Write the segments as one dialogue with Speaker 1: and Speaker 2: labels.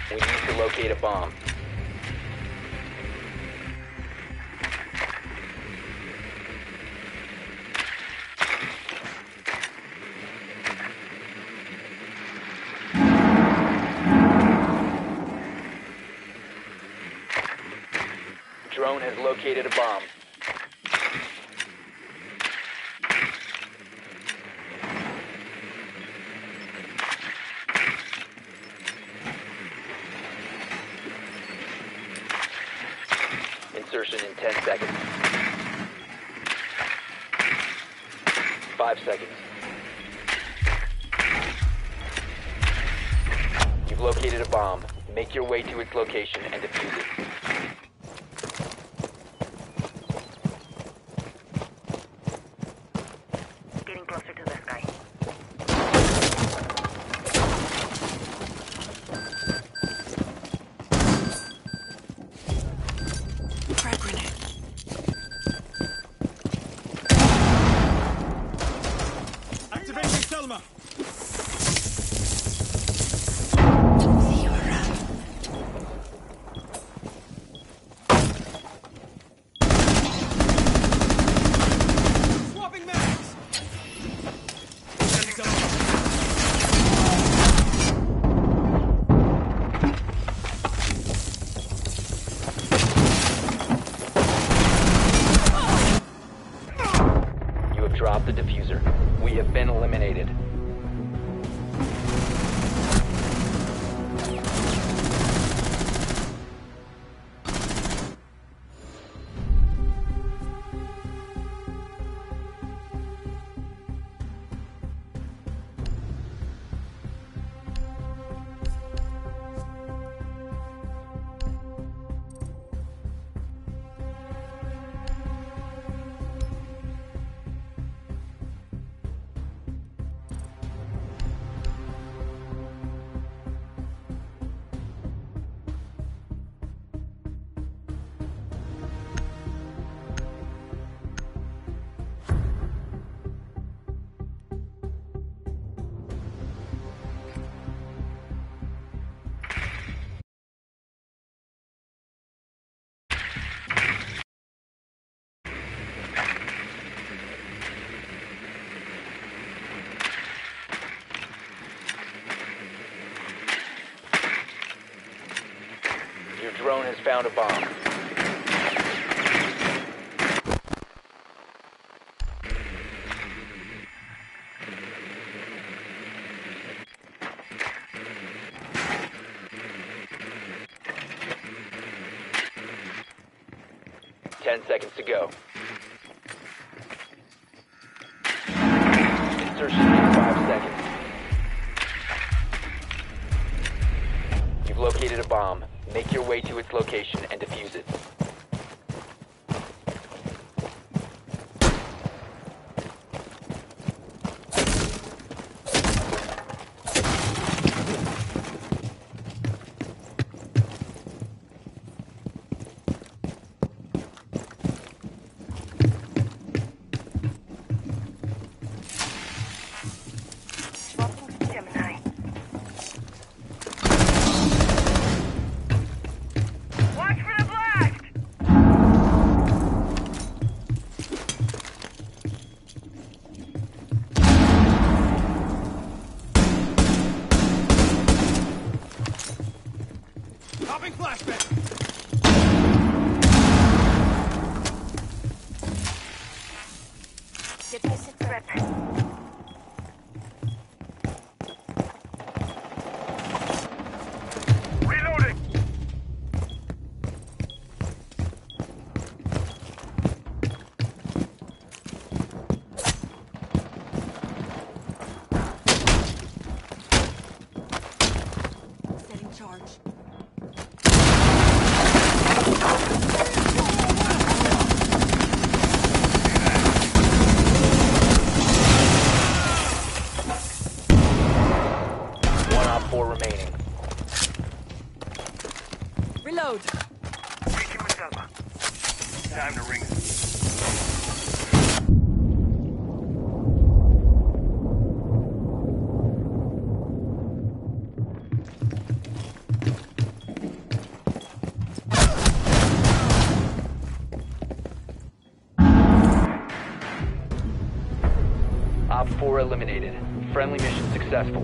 Speaker 1: We need to locate a bomb. Drone has located a bomb. Insertion in 10 seconds. 5 seconds. You've located a bomb. Make your way to its location and defuse it.
Speaker 2: Getting closer to this guy. Frag grenade.
Speaker 3: Activating Selma. Swapping mags. Sending Selma.
Speaker 1: You have dropped the diffuser. We have been eliminated. Your drone has found a bomb. Ten seconds to go. Insertion in 5 seconds. You've located a bomb. Make your way to its location and defuse it.
Speaker 2: Swapping Gemini. Watch for the blast!
Speaker 3: Popping flashbang.
Speaker 2: Get me sick threat. Reloading! Setting charge.
Speaker 1: Op 4 eliminated. Friendly mission successful.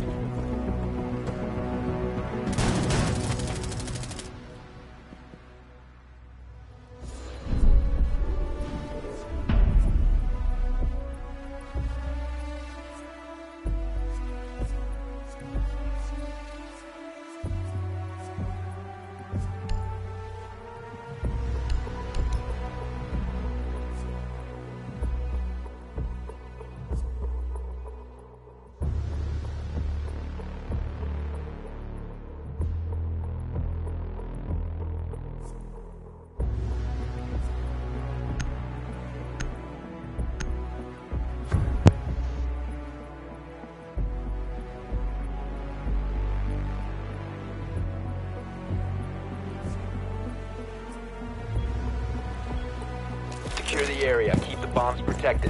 Speaker 1: Secure the area. Keep the bombs protected.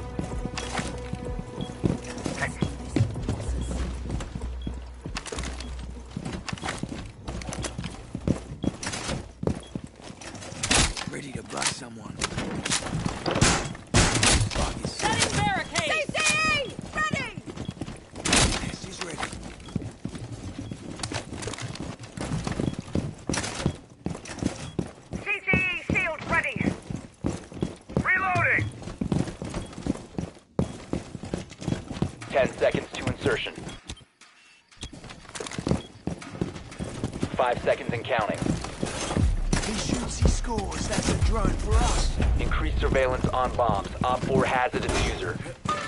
Speaker 4: Ready to bust someone.
Speaker 2: Setting barricade! CCE! Ready!
Speaker 4: Nest is ready.
Speaker 2: CCE shield ready! Reloading!
Speaker 1: 10 seconds to insertion. 5 seconds and counting.
Speaker 4: He shoots, he scores. That's a drone for us.
Speaker 1: Increase surveillance on bombs. Op 4 has a diffuser.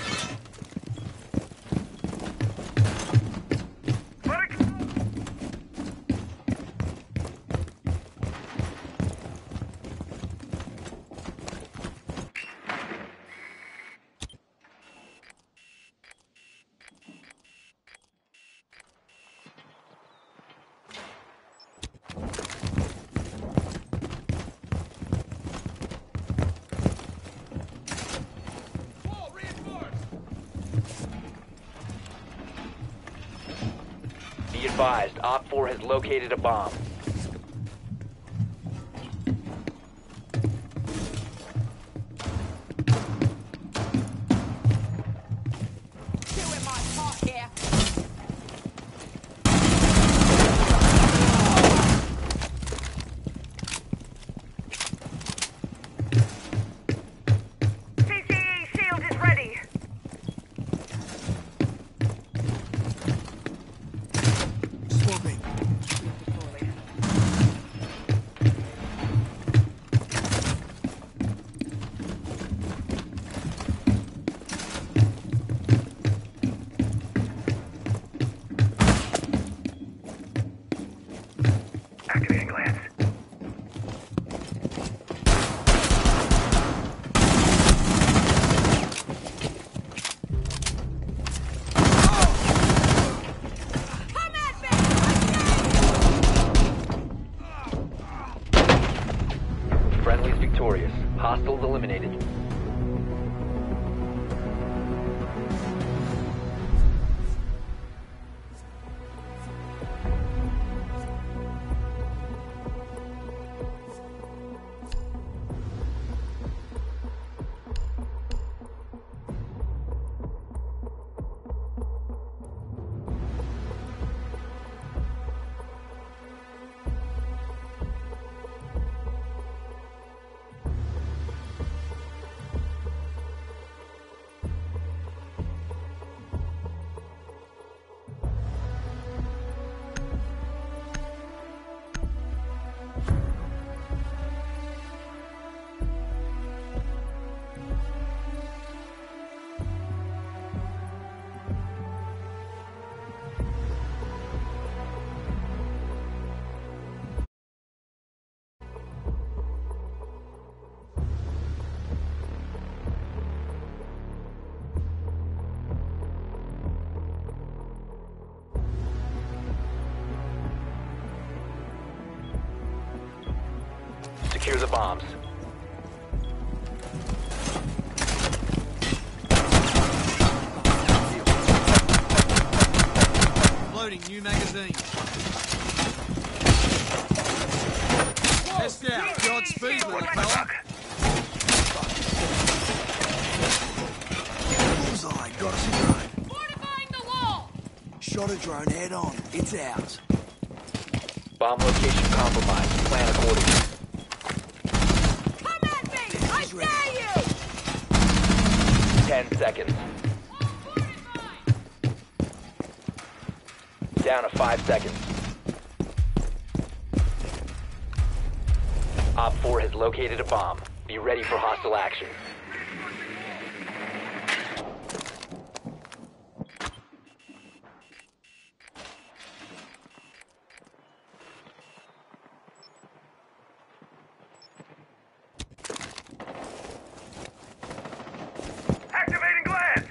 Speaker 3: Wall reinforced.
Speaker 1: Be advised, Op 4 has located a bomb.
Speaker 2: Doing my part here! CCE shield is ready!
Speaker 4: Swapping.
Speaker 2: Activating glance. Come at me!
Speaker 1: Friendly's victorious. Hostiles eliminated. Secure the bombs.
Speaker 3: Loading new magazine. Test out. Godspeed, little fella.
Speaker 4: Bullseye. Got us a drone.
Speaker 2: Fortifying the wall!
Speaker 4: Shot a drone head on. It's ours.
Speaker 1: Bomb location compromised. Plan accordingly.
Speaker 2: Come at me! I
Speaker 4: Is ready.
Speaker 2: dare you!
Speaker 1: 10 seconds. Down to 5 seconds. Op 4 has located a bomb. Be ready for hostile action.
Speaker 2: Activating glance!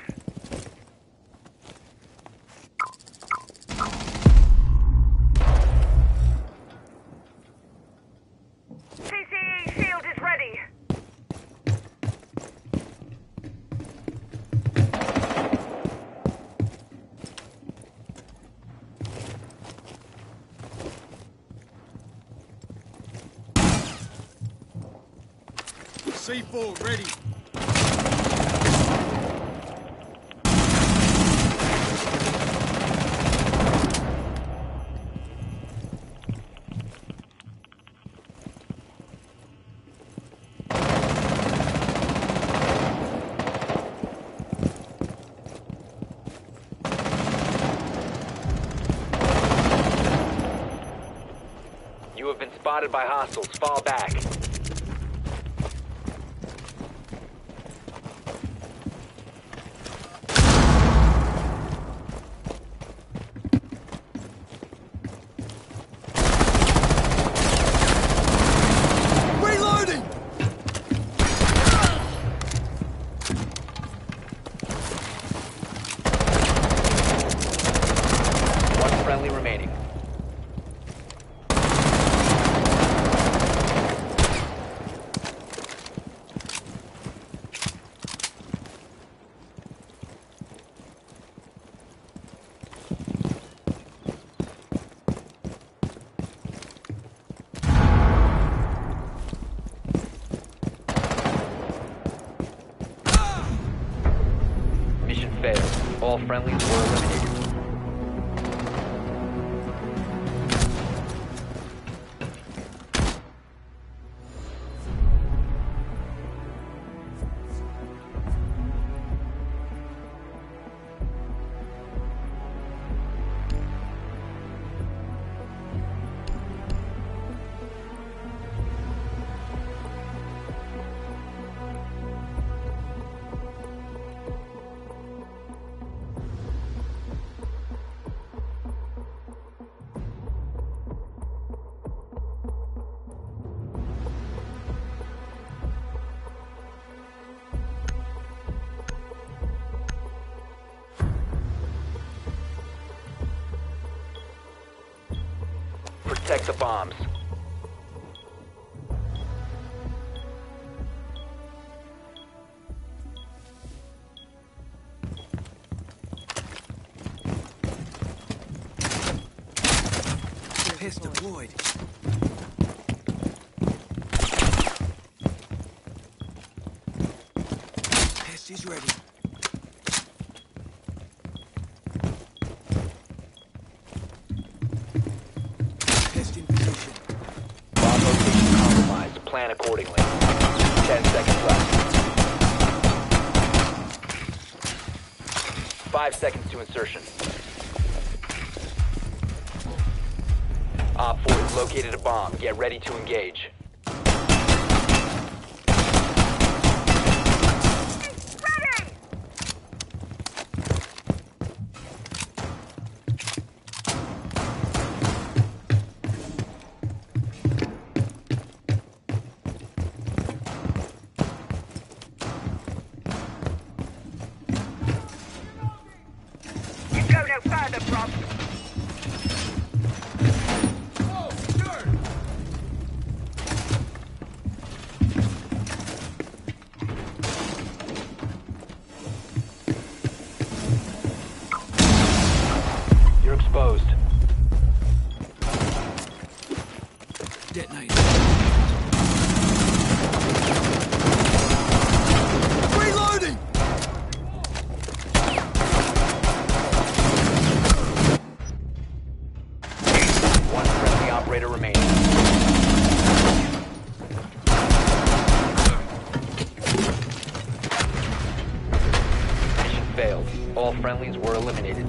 Speaker 2: CCE shield is ready.
Speaker 3: C4 ready.
Speaker 1: You have been spotted by hostiles. Fall back.
Speaker 4: Reloading!
Speaker 1: One friendly remaining. Mission failed. All friendlies were eliminated. Protect the bombs.
Speaker 4: Pest deployed. Pest is ready. Pest in position.
Speaker 1: Bomb location compromised. Plan accordingly. 10 seconds left. 5 seconds to insertion. Op 4 has located a bomb. Get ready to engage.
Speaker 2: Ready! You go no further, Rob.
Speaker 3: Oh, sure.
Speaker 1: You're exposed.
Speaker 4: Detonate. Reloading!
Speaker 1: failed. All friendlies were eliminated.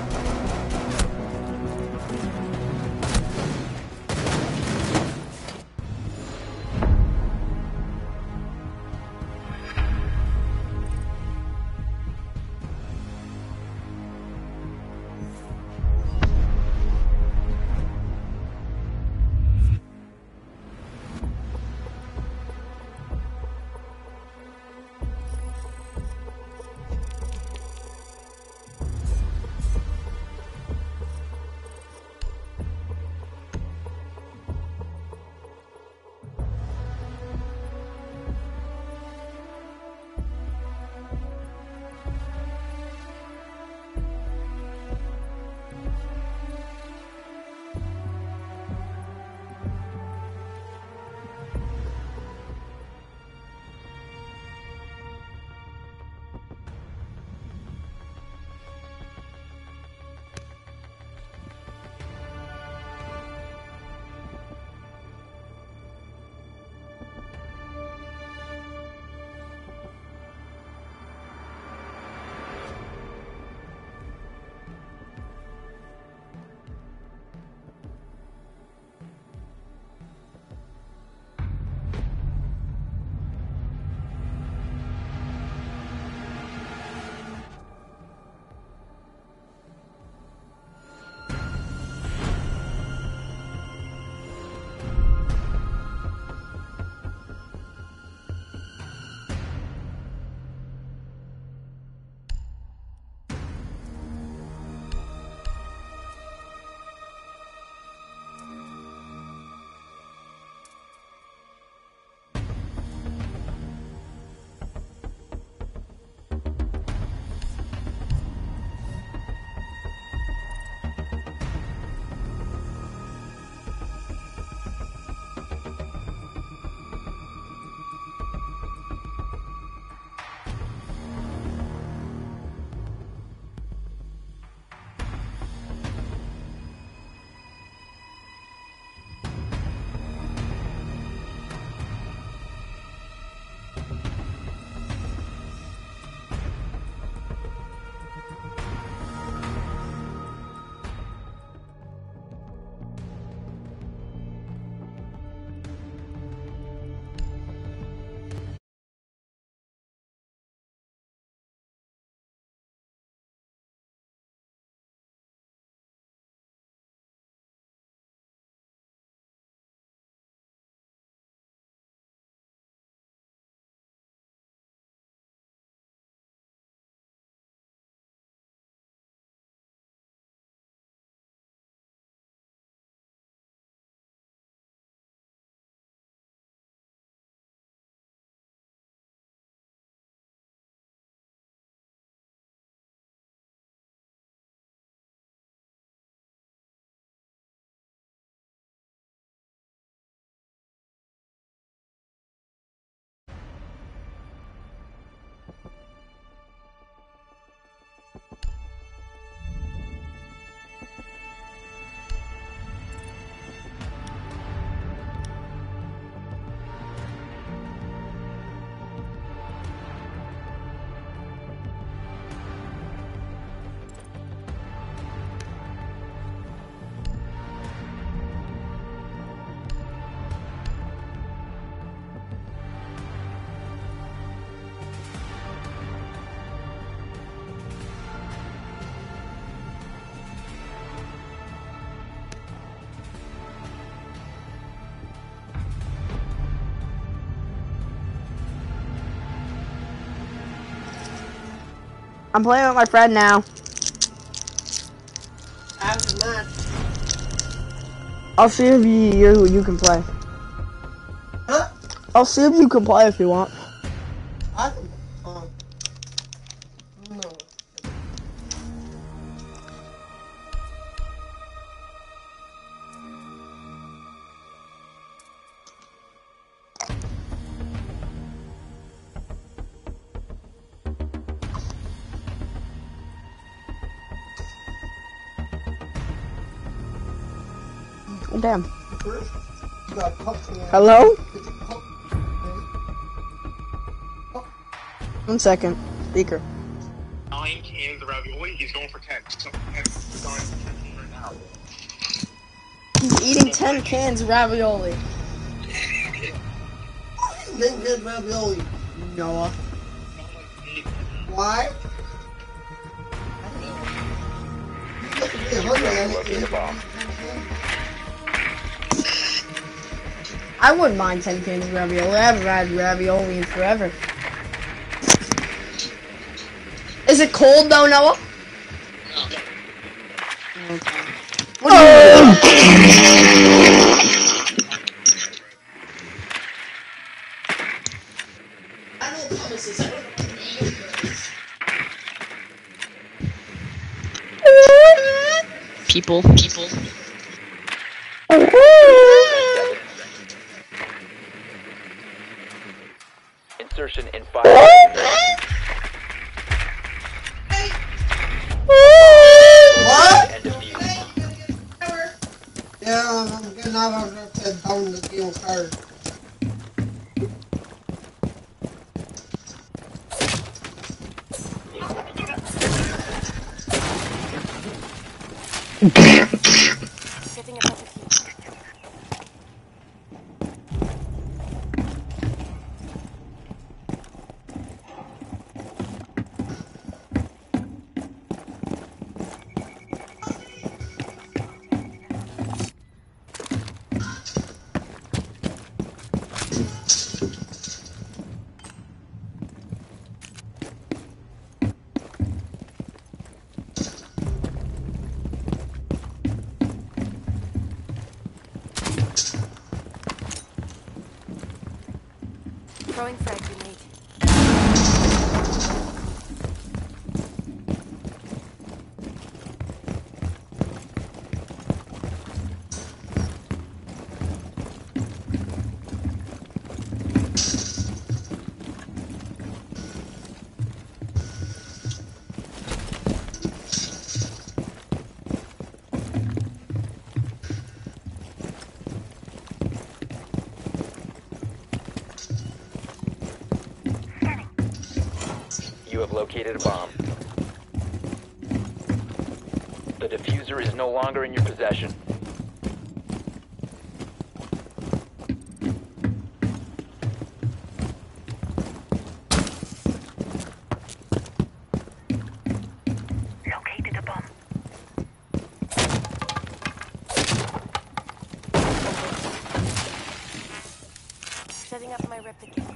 Speaker 5: I'm playing with my friend now.
Speaker 6: After that,
Speaker 5: I'll see if you can play.
Speaker 6: huh?
Speaker 5: I'll see if you can play if you want.
Speaker 6: I can, no.
Speaker 5: Oh, damn.
Speaker 6: First, you got puff to the
Speaker 5: Hello?
Speaker 6: Get your puff.
Speaker 5: 1 second. Speaker.
Speaker 7: Calling cans of ravioli. He's going for 10. So, he's going for 10 right now.
Speaker 5: He's eating 10 cans of ravioli.
Speaker 6: Then get ravioli.
Speaker 5: Noah.
Speaker 6: Why?
Speaker 1: Locate a bomb.
Speaker 5: I wouldn't mind 10 cans of ravioli. I haven't had ravioli in forever. Is it cold though, Noah? Okay. What are you
Speaker 8: People.
Speaker 1: Insertion in 5 seconds.
Speaker 6: What?
Speaker 1: And defuse.
Speaker 6: Yeah, I'm getting out of there down the game card.
Speaker 2: Getting a better seat. Throwing frag grenade.
Speaker 1: You have located a bomb. The diffuser is no longer in your possession.
Speaker 2: Located a bomb. Setting up my replicator.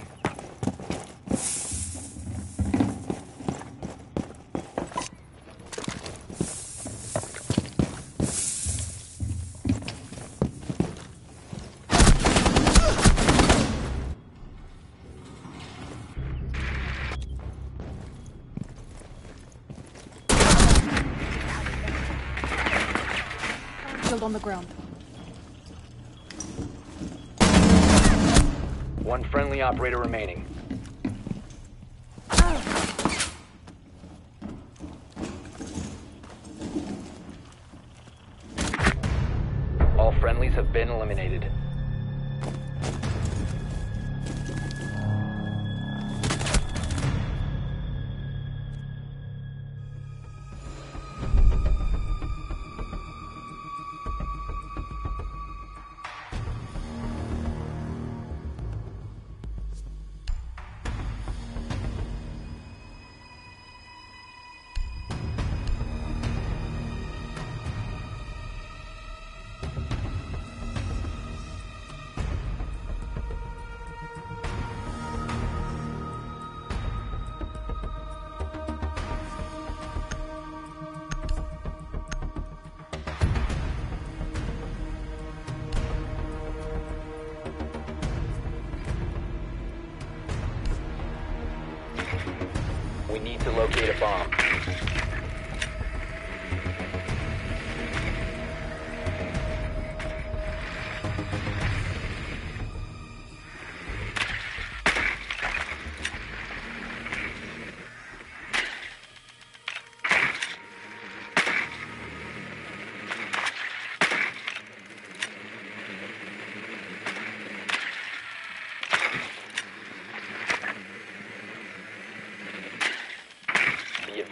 Speaker 9: On the ground.
Speaker 1: One friendly operator remaining. All friendlies have been eliminated. We need to locate a bomb.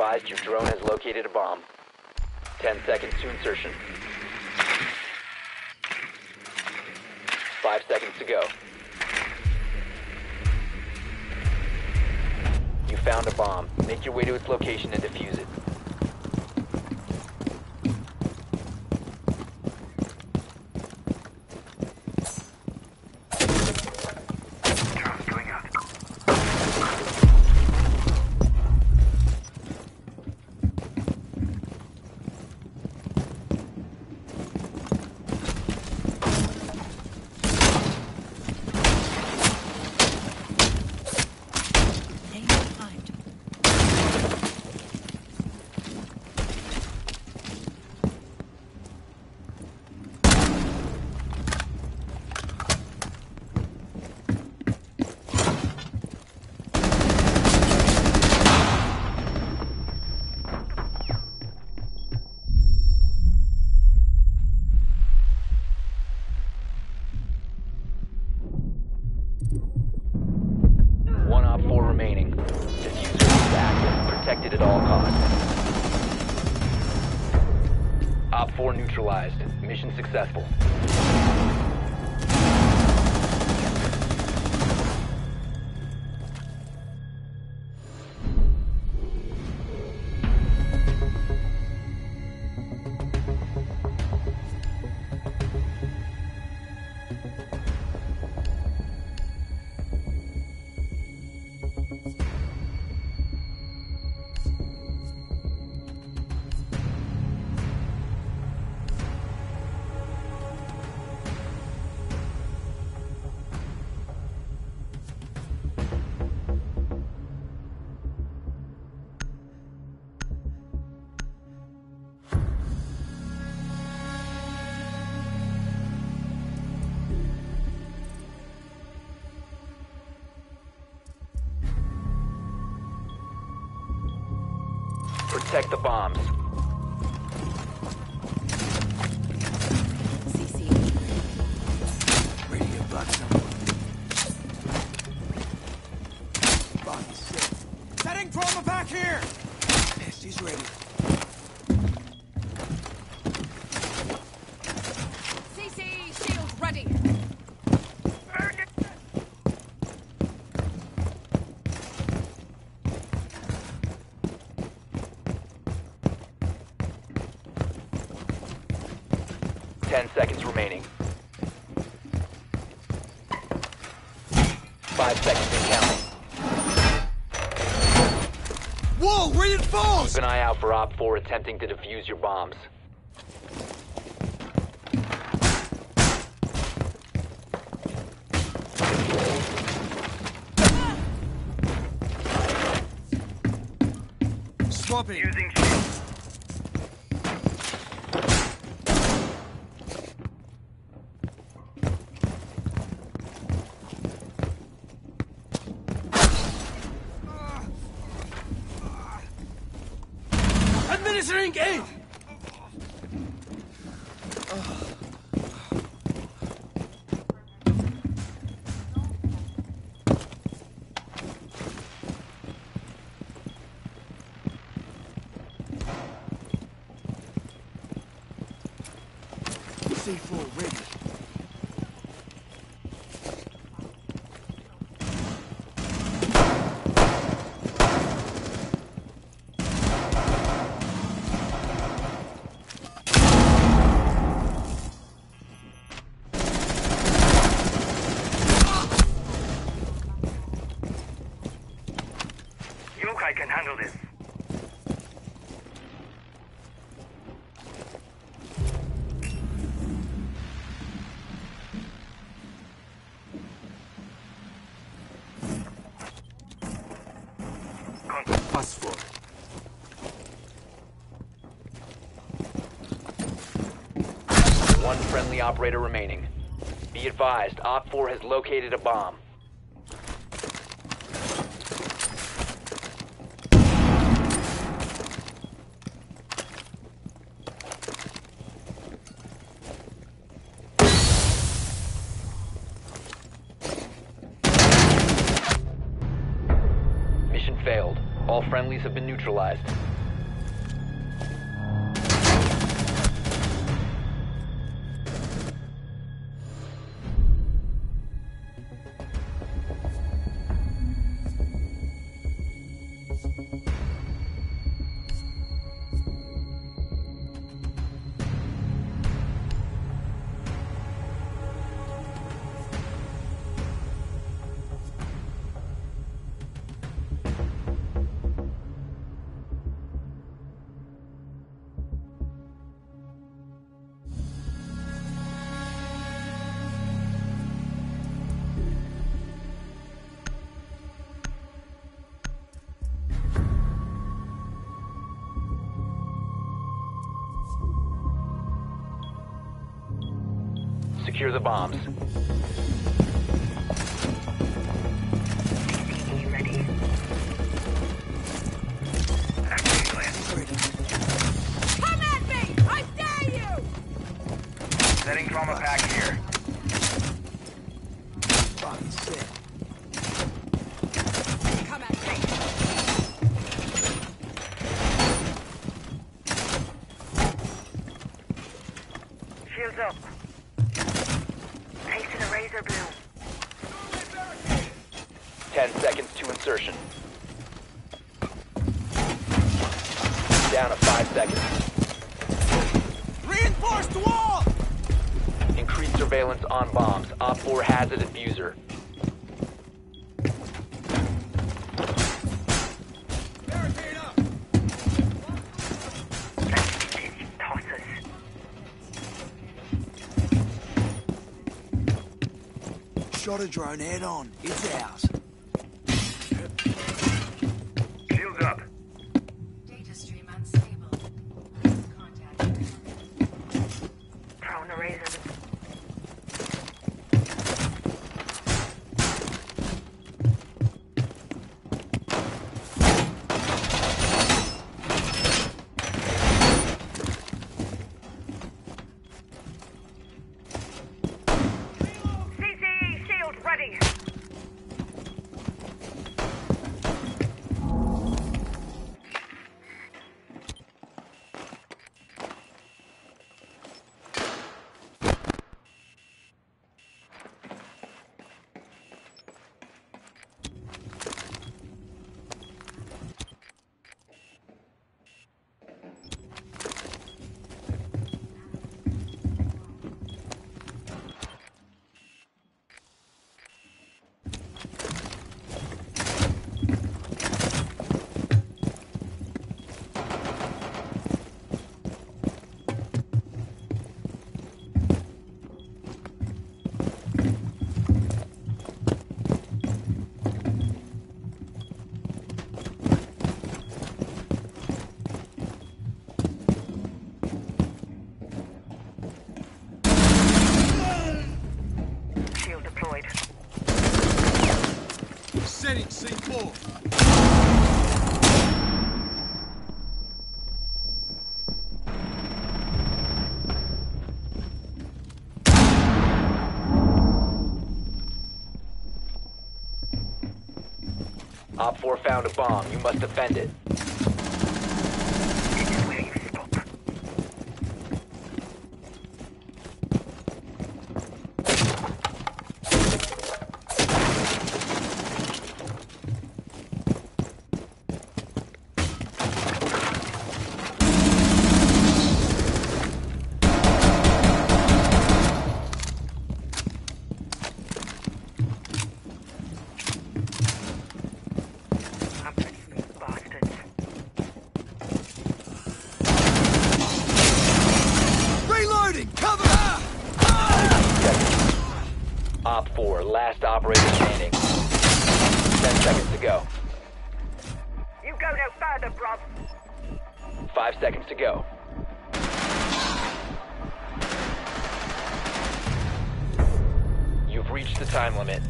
Speaker 1: advised your drone has located a bomb. 10 seconds to insertion. 5 seconds to go. You found a bomb. Make your way to its location and defuse it. One Op 4 remaining. Diffuser is active. Protected at all costs. Op 4 neutralized. Mission successful. Protect the bombs.
Speaker 4: Radio bugs them. Body's set. Setting trauma back here! Yes, he's ready.
Speaker 2: CC shield ready.
Speaker 1: 10 seconds remaining. 5 seconds and counting.
Speaker 4: Whoa, reinforced!
Speaker 1: Keep an eye out for Op 4 attempting to defuse your bombs.
Speaker 4: Swapping.
Speaker 7: Using shield.
Speaker 4: Administering aid! C4 ready.
Speaker 7: Yokai can handle this.
Speaker 4: Us four.
Speaker 1: One friendly operator remaining. Be advised, Op 4 has located a bomb. Mission failed. All friendlies have been neutralized. Secure the bombs.
Speaker 2: Come at me! I dare you!
Speaker 3: Setting trauma pack here.
Speaker 4: Fucking sick.
Speaker 2: Come at me!
Speaker 9: Shields up. Placing a razor bloom.
Speaker 1: 10 seconds to insertion. Down to 5 seconds.
Speaker 4: Reinforced wall!
Speaker 1: Increased surveillance on bombs. Op 4 has a diffuser.
Speaker 3: Barricade up.
Speaker 9: Tosses.
Speaker 4: Shot a drone head on. It's ours.
Speaker 3: Shields up.
Speaker 2: Data stream unstable. Contact.
Speaker 9: Throwing a razor. CCE shield ready. Shield deployed.
Speaker 3: Setting C4.
Speaker 1: Op 4 found a bomb. You must defend it.
Speaker 9: This is where you stop. I'm ready for you bastards.
Speaker 4: Reloading! Cover!
Speaker 1: Op 4, last operator standing. 10 seconds to go.
Speaker 9: You go no further, bruv.
Speaker 1: 5 seconds to go. You've reached the time limit.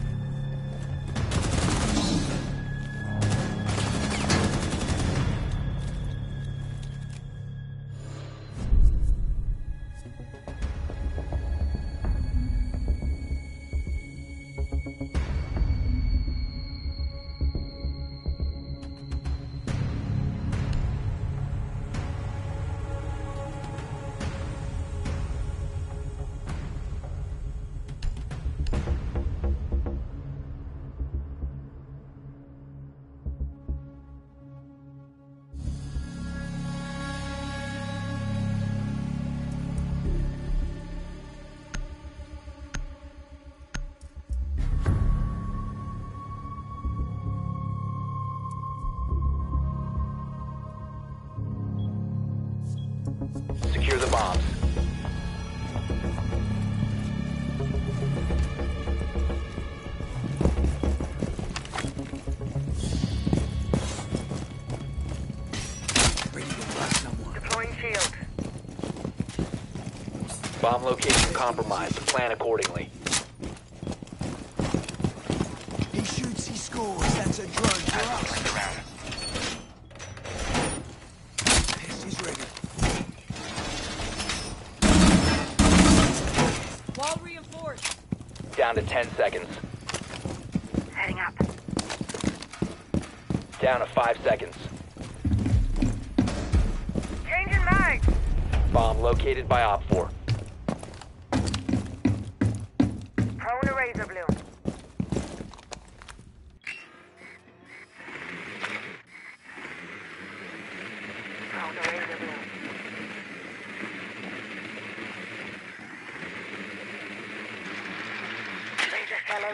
Speaker 1: Secure the bombs.
Speaker 4: Ready to blast someone.
Speaker 9: Deploying shield.
Speaker 1: Bomb location compromised. Plan accordingly.
Speaker 4: He shoots, he scores. That's a drone for us.
Speaker 3: Around.
Speaker 4: Yes, he's ready.
Speaker 2: Wall reinforced.
Speaker 1: Down to 10 seconds.
Speaker 9: Heading up.
Speaker 1: Down to 5 seconds.
Speaker 9: Changing mags.
Speaker 1: Bomb located by Op 4.
Speaker 9: Prone to razor blue. Prone to razor blue. Razor fellow.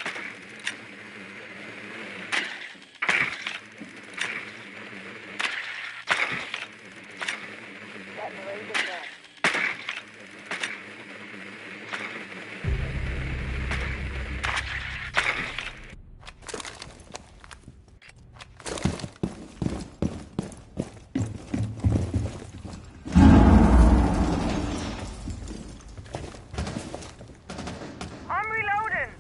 Speaker 9: Getting the razor there. I'm reloading.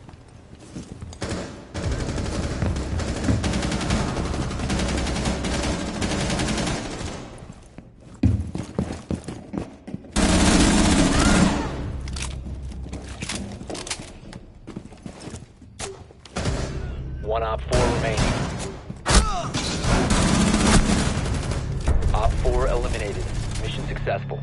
Speaker 1: One Op 4 remaining. Op 4 eliminated. Mission successful.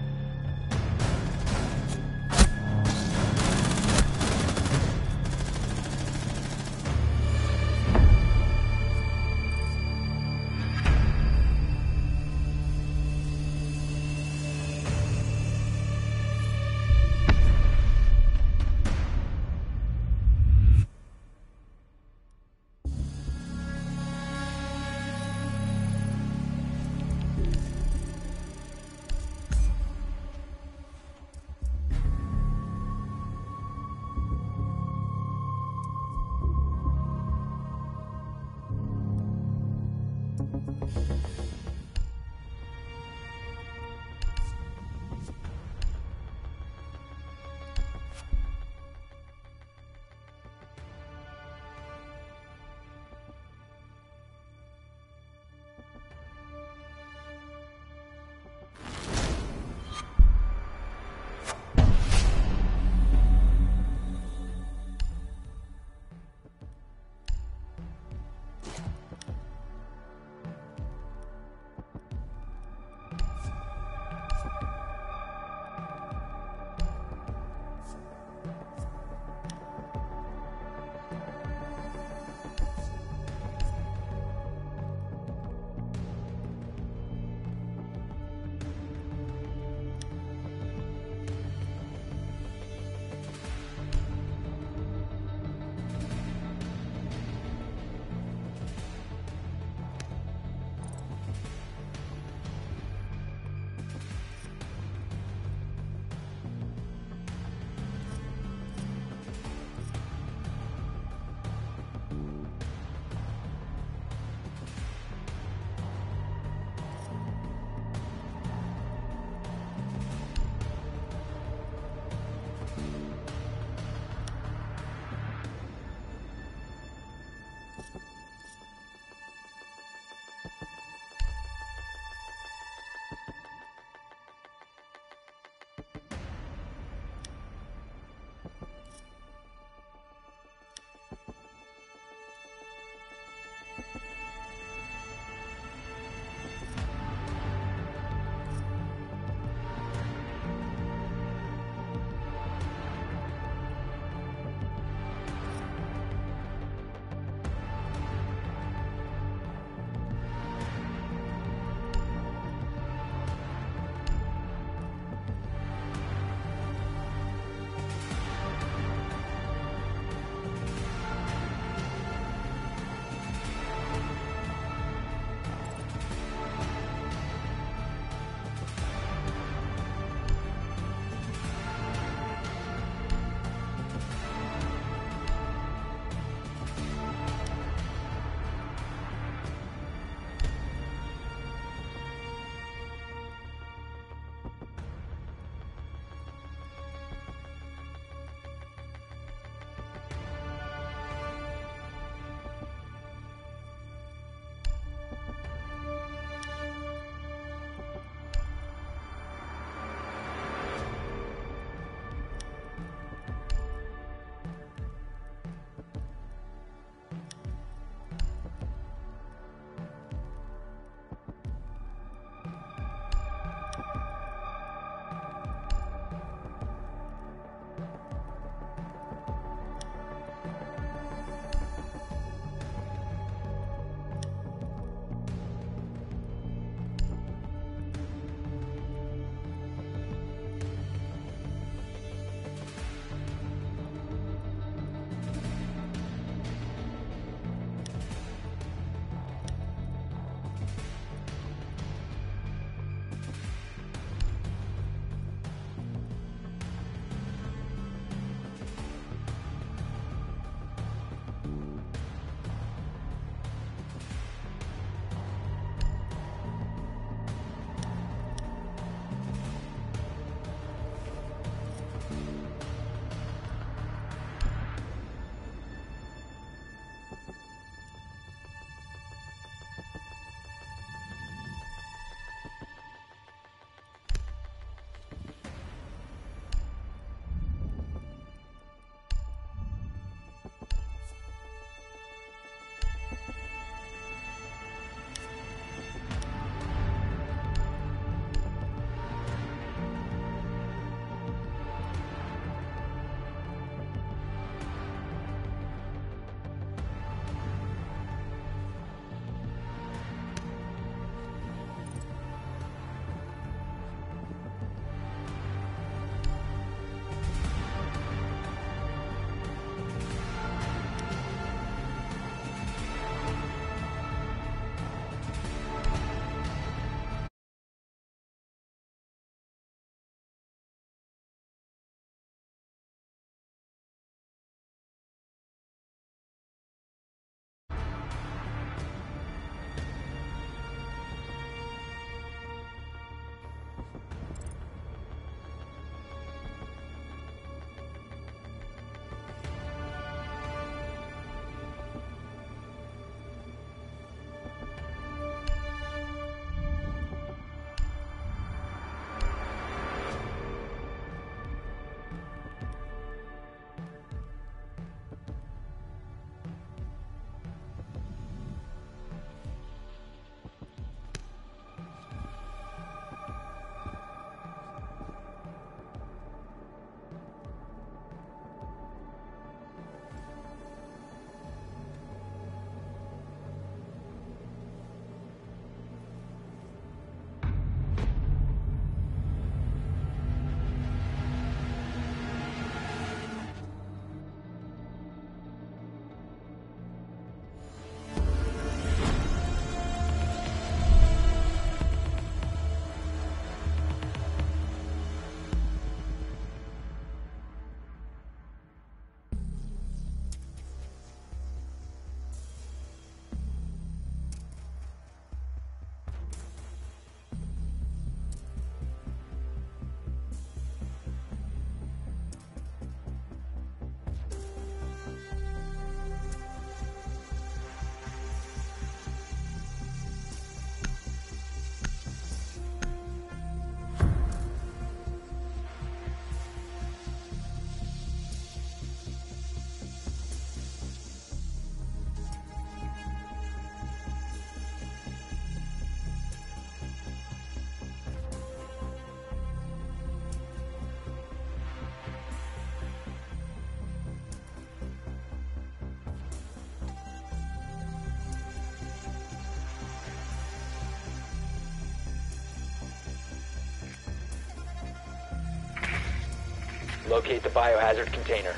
Speaker 1: Locate the biohazard container.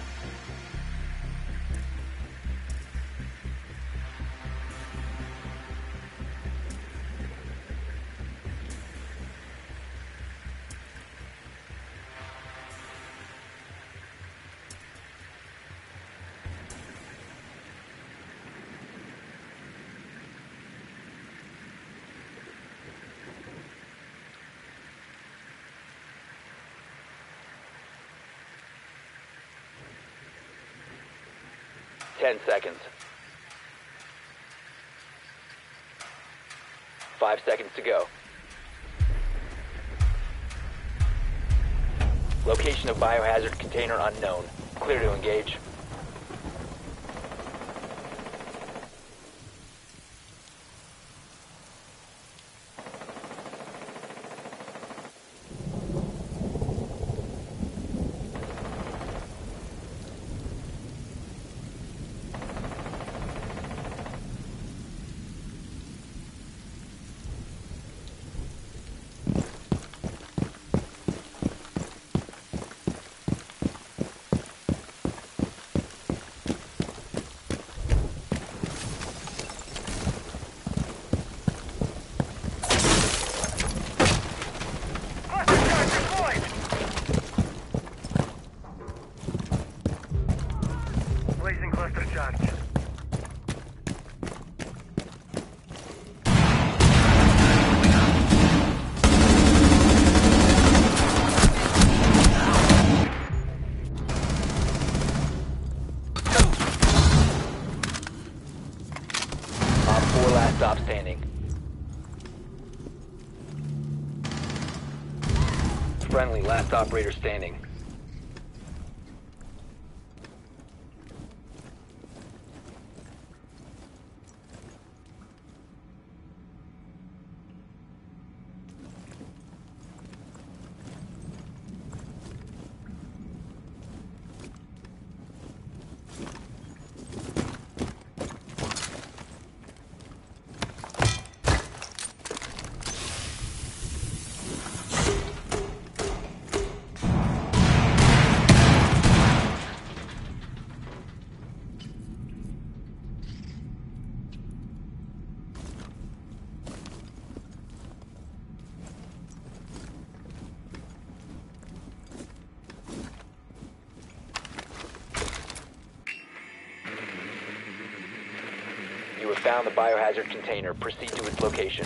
Speaker 1: Ten seconds. 5 seconds to go. Location of biohazard container unknown. Clear to engage.
Speaker 3: Blazing cluster charge.
Speaker 1: Op 4 last stop standing. Friendly last operator standing. You have found the biohazard container. Proceed to its location.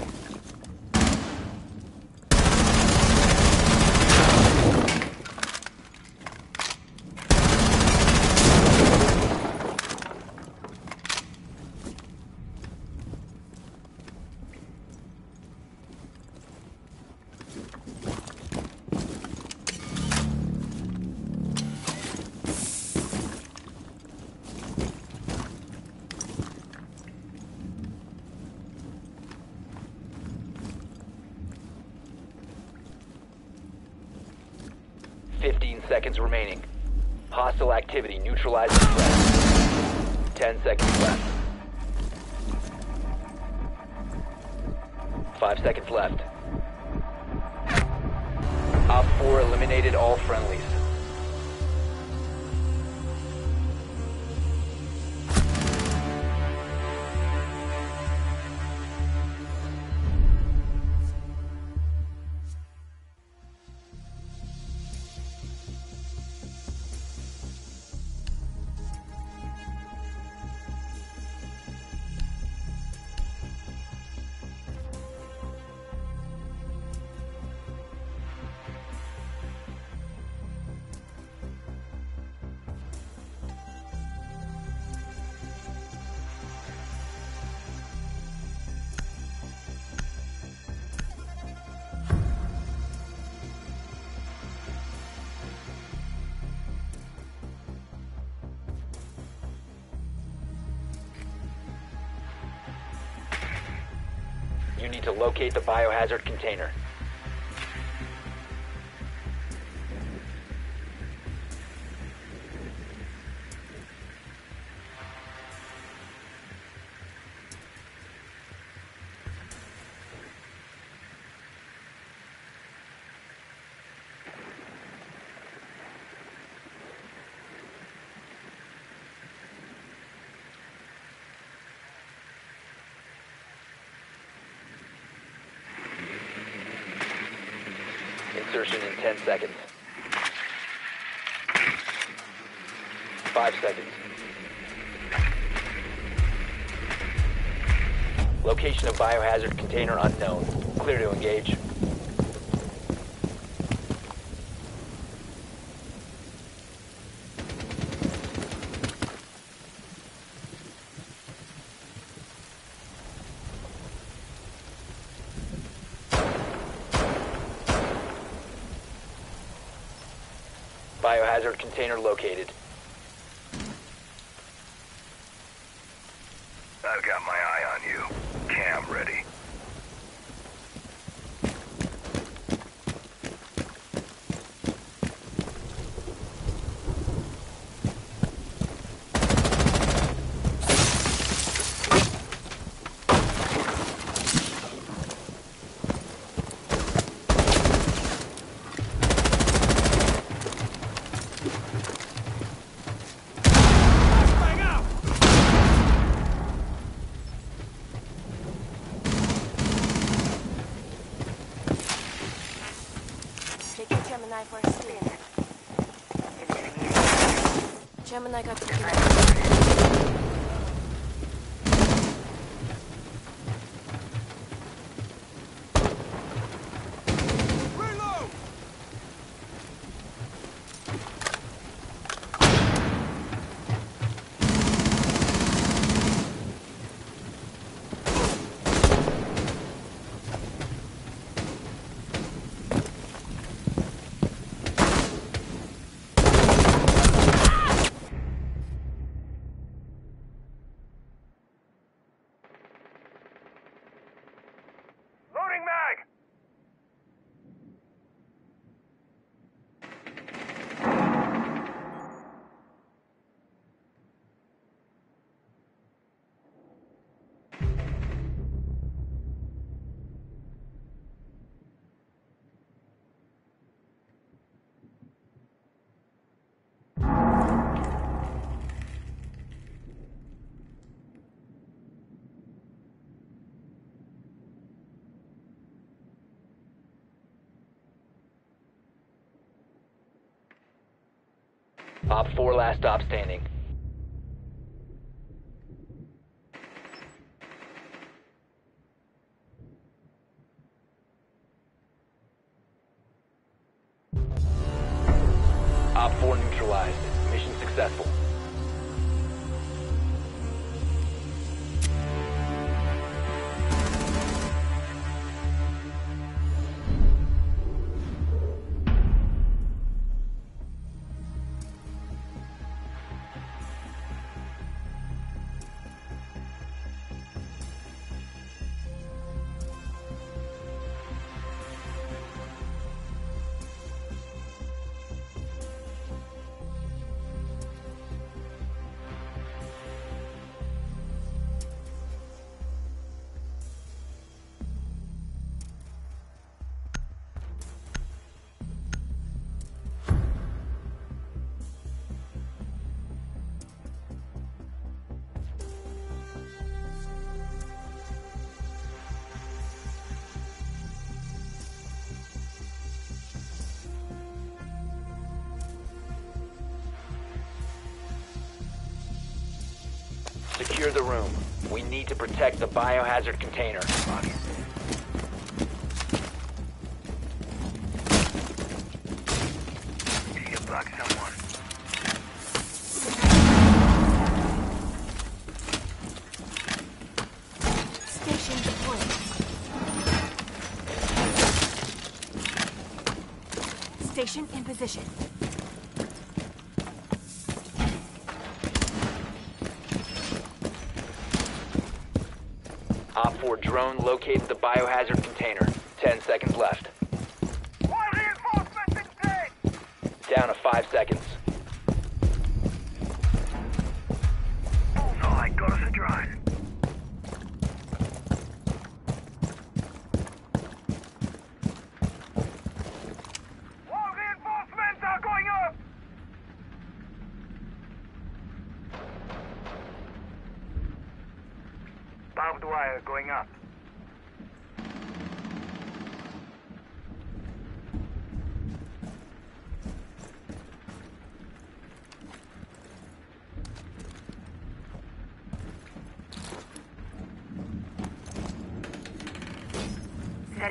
Speaker 1: Seconds remaining. Hostile activity. Neutralize the threat. 10 seconds left. 5 seconds left. Op 4 eliminated all friendlies. You need to locate the biohazard container. insertion in 10 seconds. 5 seconds. Location of biohazard container unknown. Clear to engage. Biohazard container located.
Speaker 3: I've got my eye on you. Cam ready.
Speaker 9: Take your Gemini for a spin. Gemini got to
Speaker 4: Reload!
Speaker 3: Loading mag!
Speaker 1: Op 4 last stop standing. Op 4 neutralized. Mission successful. Secure the room. We need to protect the biohazard container.
Speaker 3: Need to block someone.
Speaker 9: station deployed. Station in position.
Speaker 1: Op 4 drone located the biohazard container. 10 seconds left.
Speaker 3: More reinforcements in place!
Speaker 1: Down to 5 seconds.
Speaker 3: Bullseye, got us a drive. More reinforcements are going up! Barbed wire going up.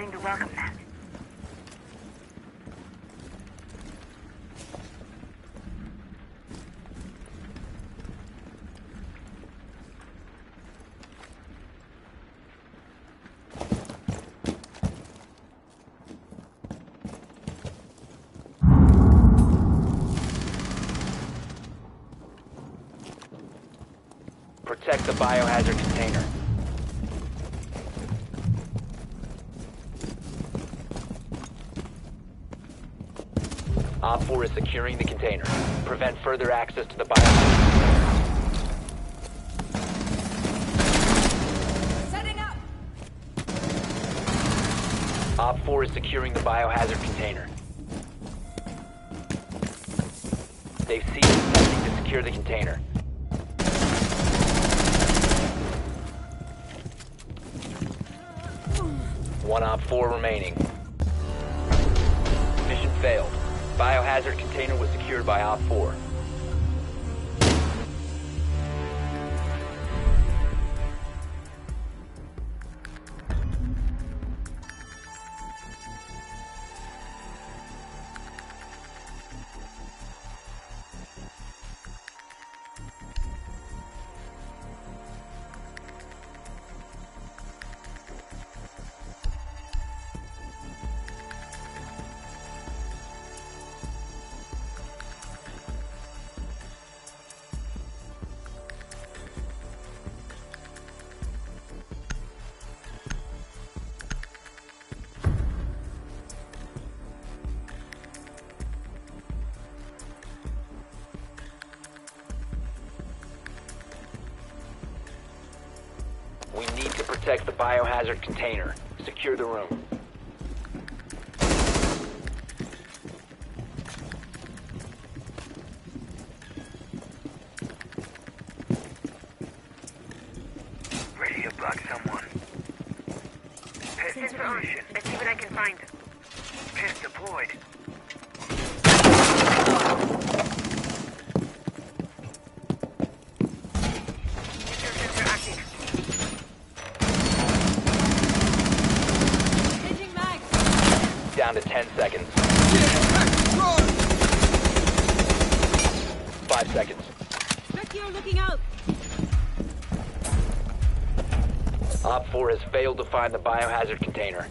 Speaker 3: Heading to welcome that.
Speaker 1: Protect the biohazard container. Op 4 is securing the container. Prevent further access to the biohazard.
Speaker 2: Setting up.
Speaker 1: Op 4 is securing the biohazard container. They've ceased attempting to secure the container. One Op 4 remaining. Mission failed. Biohazard container was secured by Op 4. We need to protect the biohazard container. Secure the room.
Speaker 3: Ready to bug someone. Pistons for ocean. Let's see what I can find. Pist deployed. Secure sensor active.
Speaker 2: Changing mag.
Speaker 1: Down to 10 seconds. 5 seconds.
Speaker 2: Vecchio looking out.
Speaker 1: Op 4 has failed to find the biohazard container.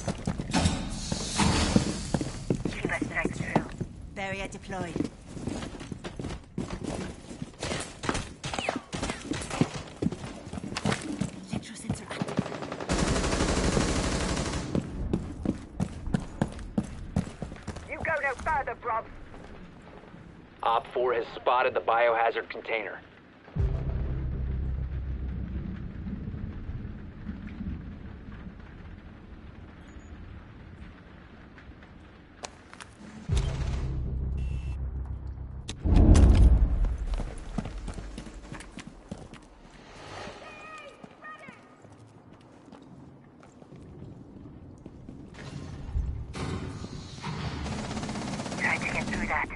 Speaker 3: Keep us strike through.
Speaker 9: Barrier deployed. Electrosensor active.
Speaker 3: You go no further, Rob.
Speaker 1: Op 4 has spotted the biohazard container.
Speaker 3: Try to get through that.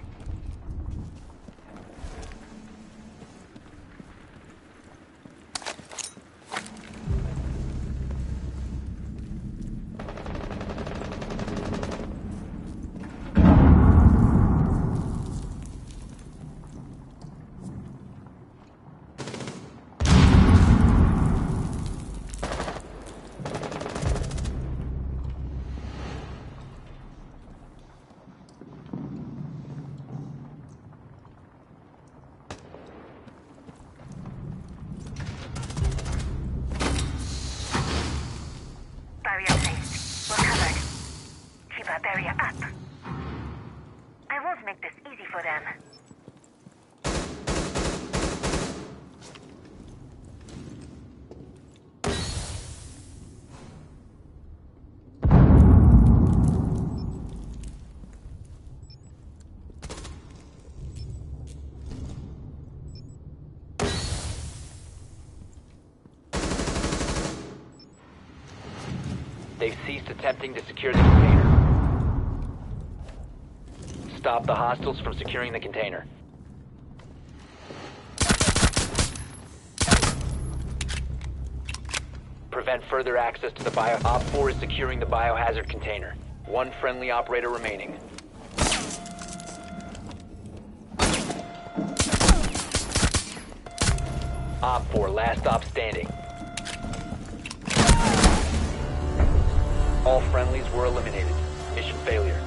Speaker 3: Barrier placed. We're covered. Keep our barrier up. I won't make this easy for them.
Speaker 1: They've ceased attempting to secure the container. Stop the hostiles from securing the container. prevent further access to the bio. Op 4 is securing the biohazard container. One friendly operator remaining. Op 4, last stop standing. All friendlies were eliminated. Mission failure.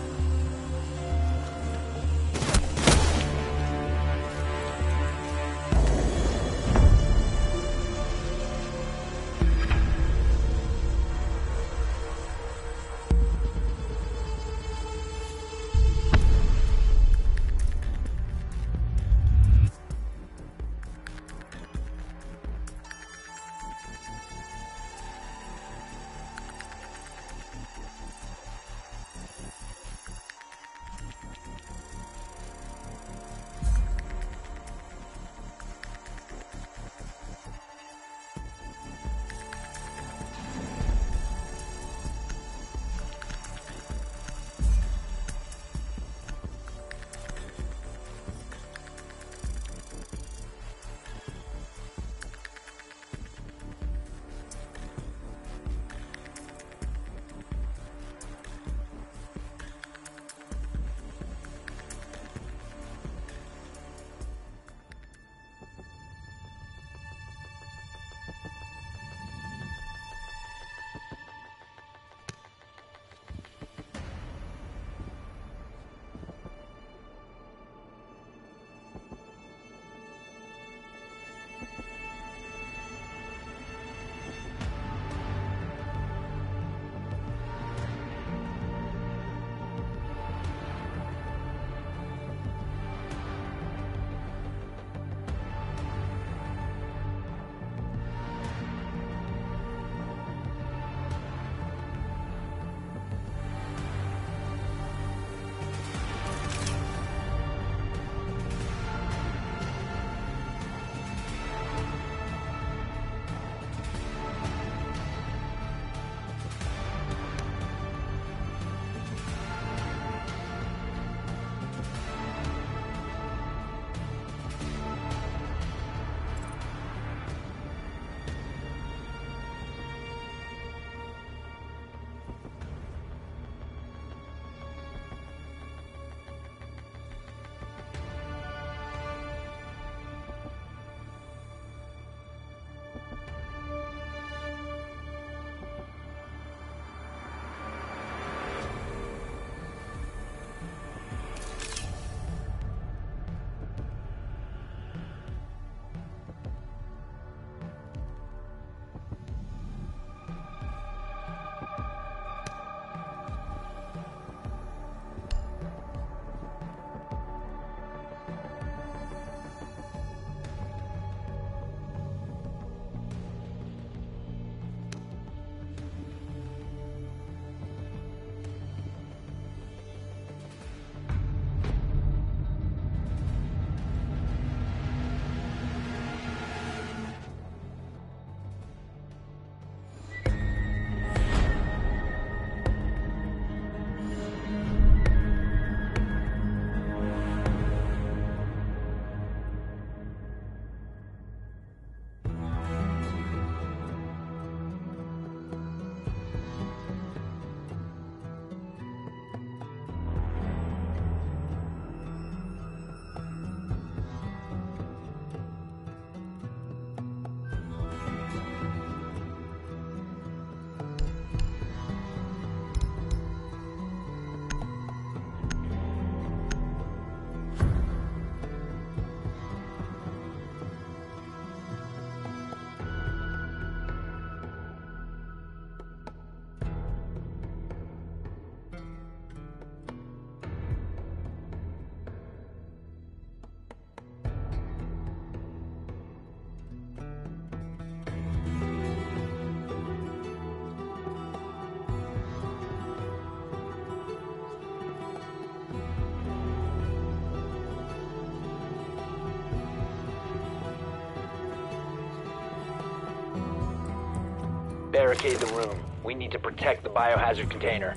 Speaker 1: Barricade the room. We need to protect the biohazard container.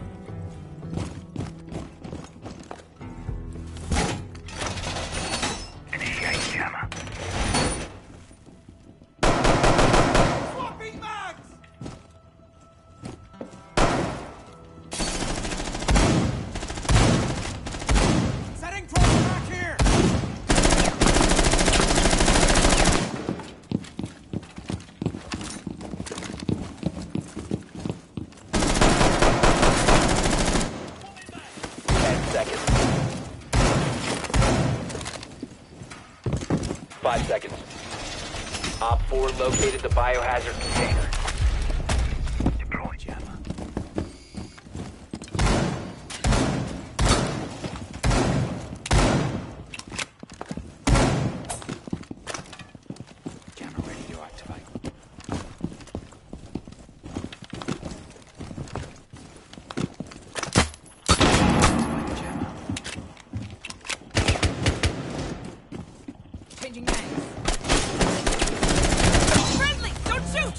Speaker 3: Initiate jammer.
Speaker 4: Swapping mags!
Speaker 1: seconds. 5 seconds. Op 4 located the biohazard container.
Speaker 4: Deploy jammer. Jammer ready to activate. Activate jammer.
Speaker 2: Changing mags. Friendly! Don't shoot!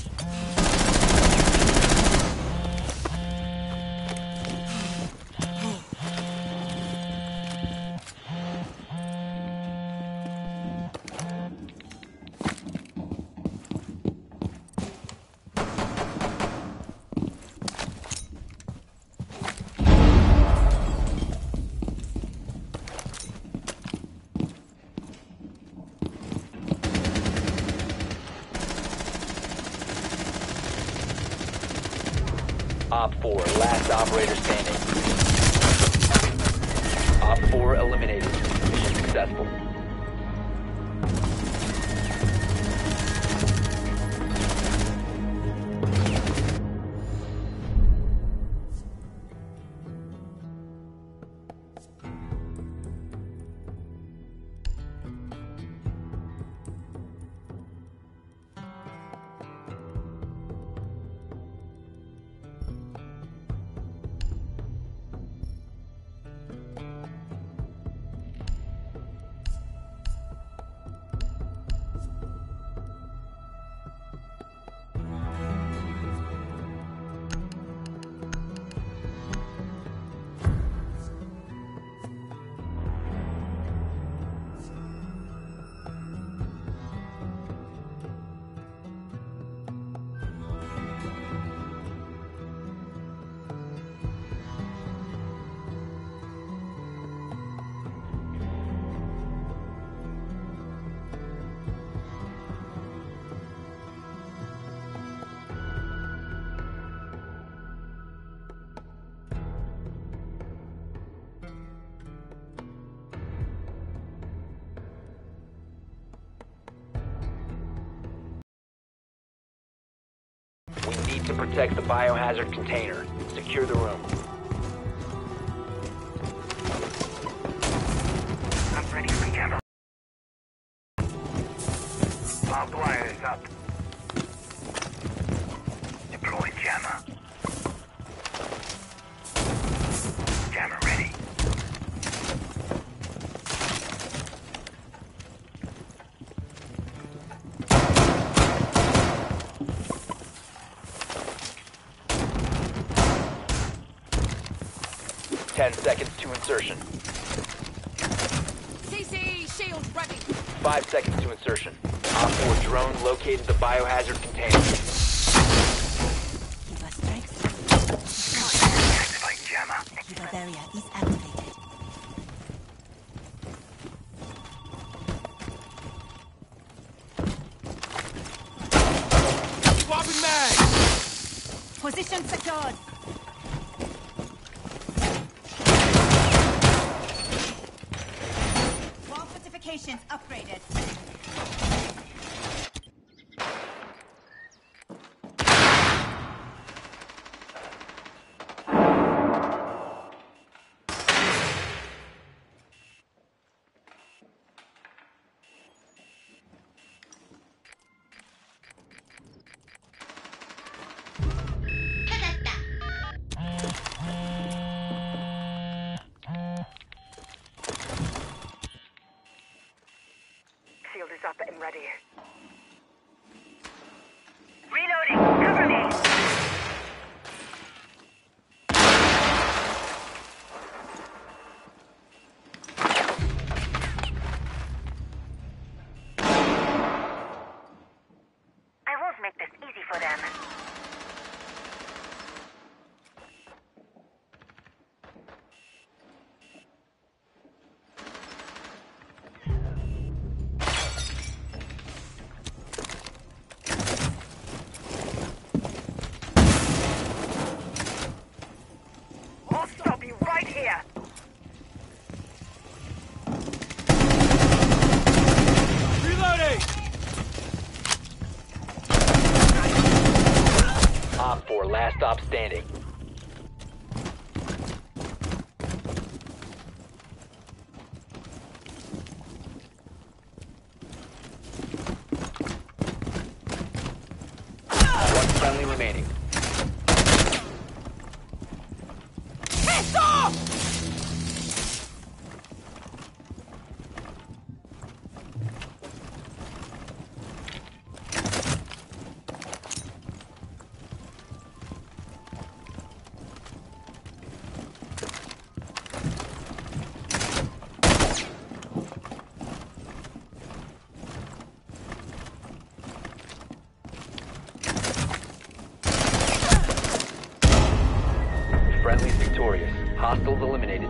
Speaker 1: Op 4, last operator standing. Op 4 eliminated. Mission successful. We need to protect the biohazard container. Secure the room.
Speaker 3: I'm ready for jammer. Barbed wire is up. Deploy jammer. Jammer ready.
Speaker 1: Ten seconds to insertion.
Speaker 2: CC shield ready.
Speaker 1: 5 seconds to insertion. Op 4 drone located the biohazard container.
Speaker 9: Kiva strikes.
Speaker 3: Activate jammer.
Speaker 9: Kiva barrier is activated.
Speaker 4: Swapping mag!
Speaker 9: Position secured. Wall fortifications upgraded.
Speaker 3: Shield is up and ready.
Speaker 1: Last stop standing. One friendly remaining.
Speaker 2: Piss off!
Speaker 1: Friendly's victorious. Hostiles eliminated.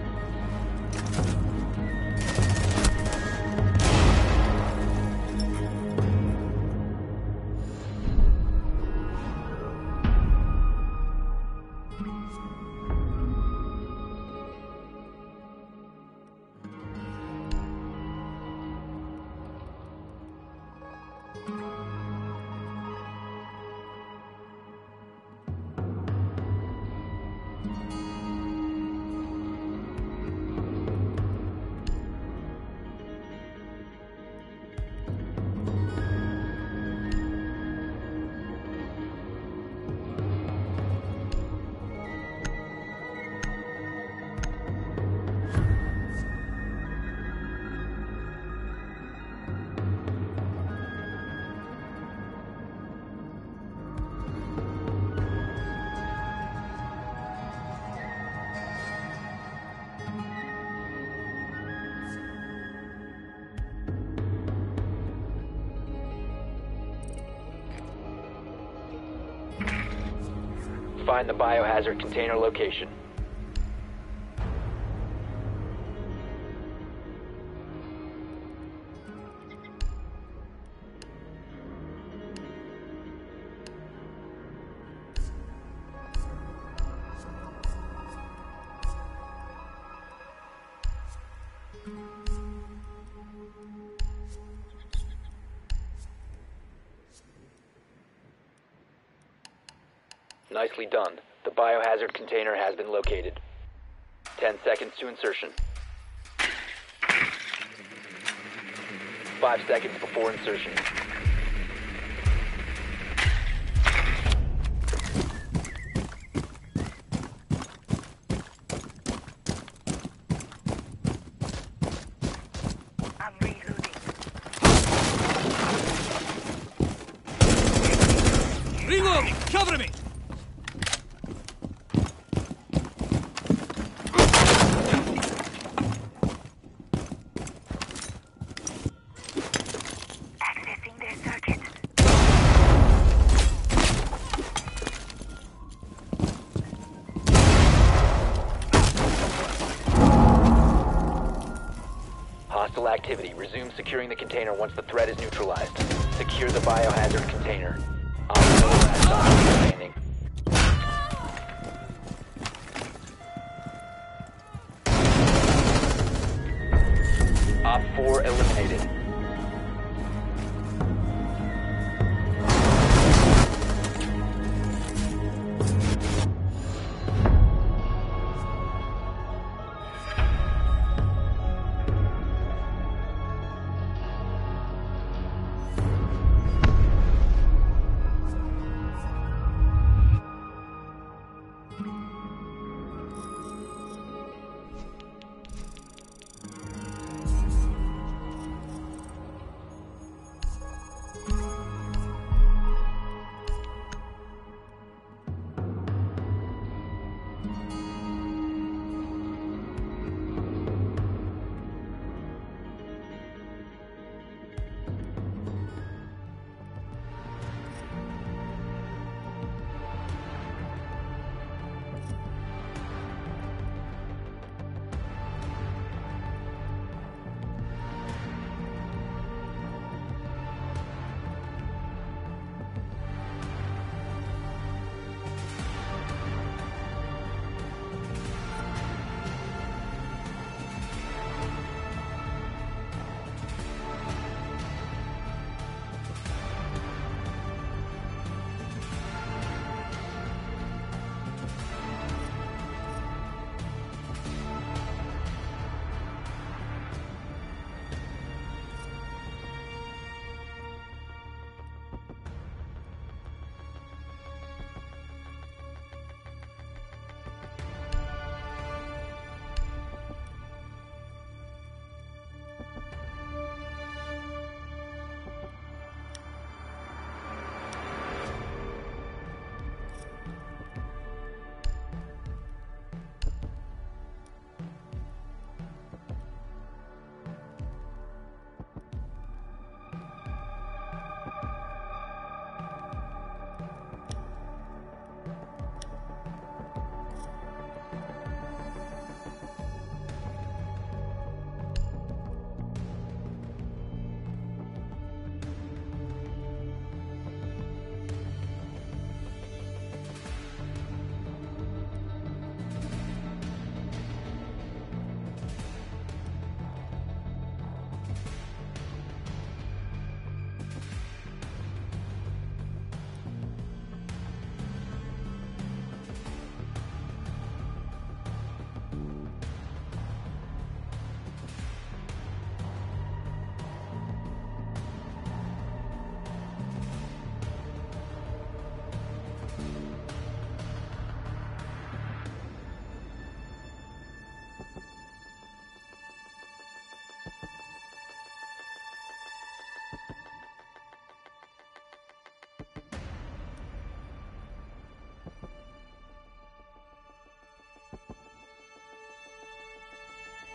Speaker 1: Find the biohazard container location. Nicely done. The biohazard container has been located. 10 seconds to insertion. 5 seconds before insertion.
Speaker 3: I'm reloading.
Speaker 4: Reloading! Cover me!
Speaker 3: Accessing their circuit.
Speaker 1: Hostile activity. Resume securing the container once the threat is neutralized. Secure the biohazard container. Operator last stop remaining. Op 4 eliminated.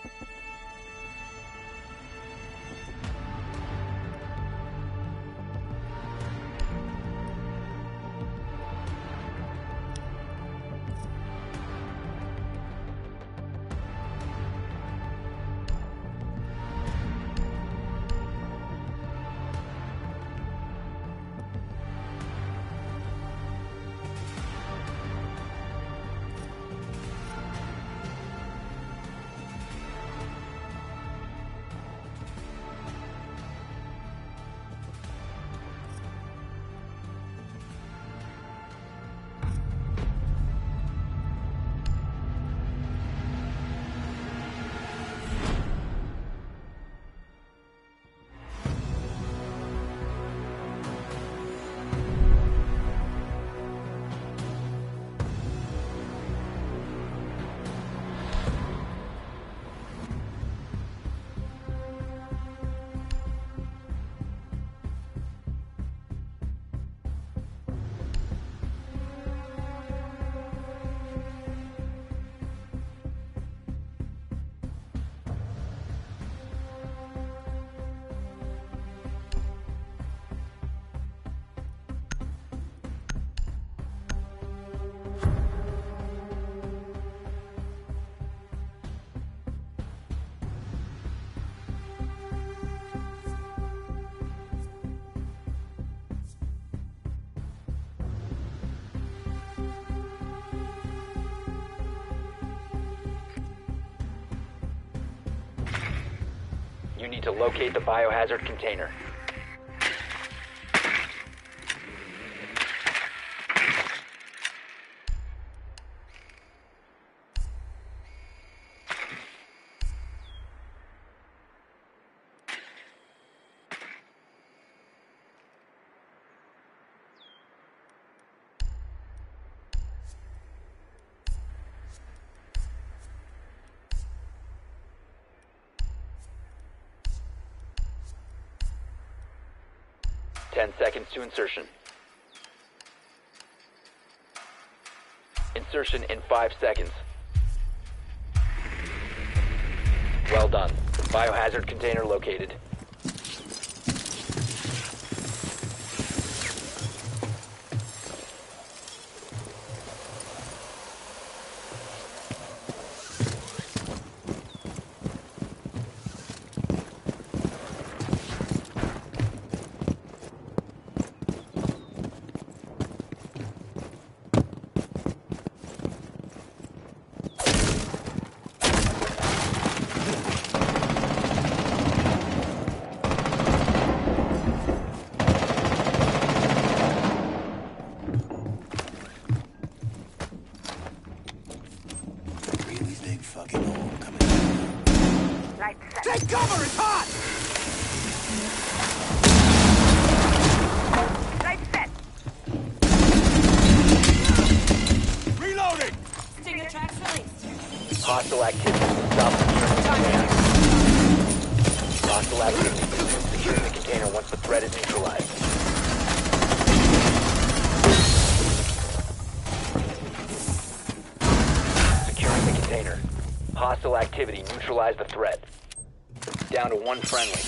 Speaker 1: You need to locate the biohazard container. Ten seconds to insertion. Insertion in 5 seconds. Well done. Biohazard container located.
Speaker 4: Take cover! It's hot!
Speaker 3: Light set.
Speaker 4: Reloading!
Speaker 9: Stinger tracks released.
Speaker 1: Hostile activity. Stop securing the container. Hostile activity. Resume securing the container once the threat is neutralized. Securing the container. Hostile activity. Neutralize the threat. Down to one friendly.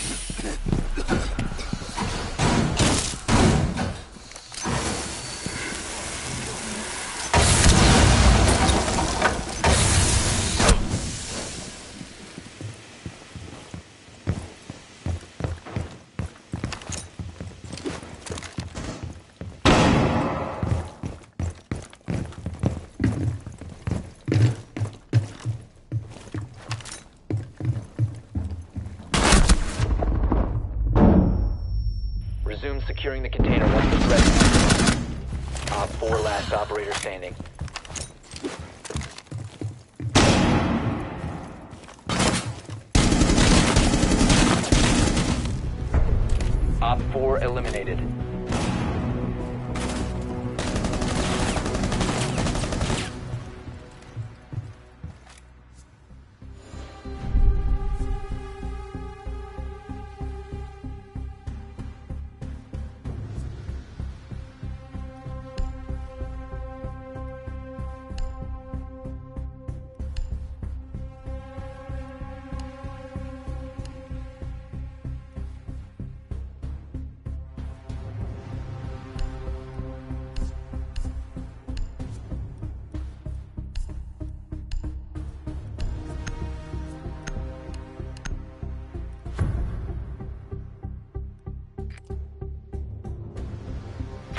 Speaker 1: Resume securing the container once it's ready. Op 4 last operator standing. Op 4 eliminated.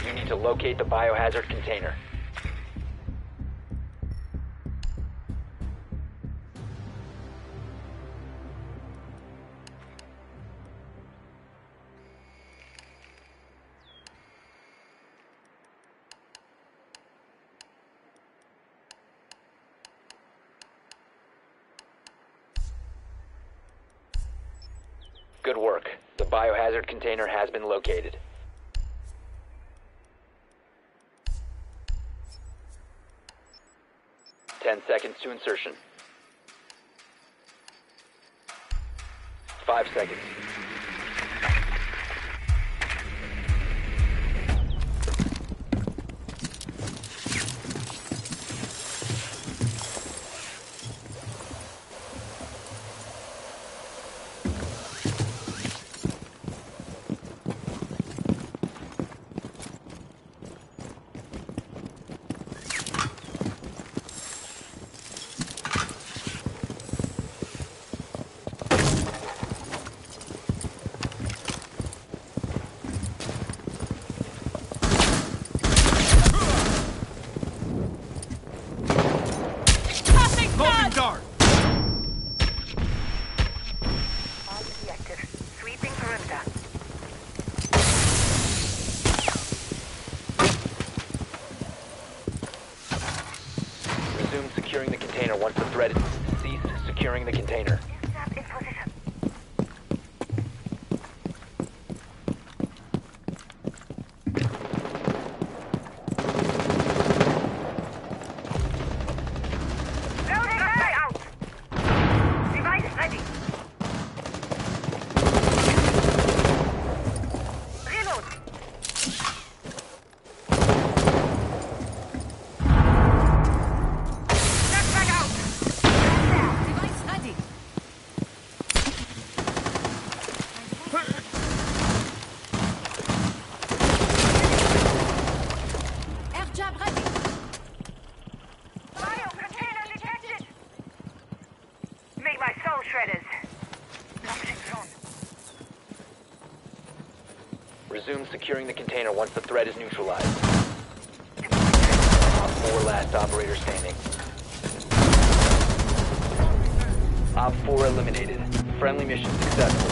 Speaker 1: You need to locate the biohazard container. Good work. The biohazard container has been located. Ten seconds to insertion. 5 seconds.
Speaker 4: Loading dart!
Speaker 3: All objective. Sweeping perimeter.
Speaker 1: Resume securing the container once the threat is ceased securing the container.
Speaker 3: Stop in position. Loading fire out. Device ready. Reload. Back out.
Speaker 9: Device ready. Air jab ready.
Speaker 3: Bio container detected. Make my soul shredders. Launching drone.
Speaker 1: Resume securing the container once the threat is neutralized. Op 4 last operator standing. Op 4 eliminated. Friendly mission successful.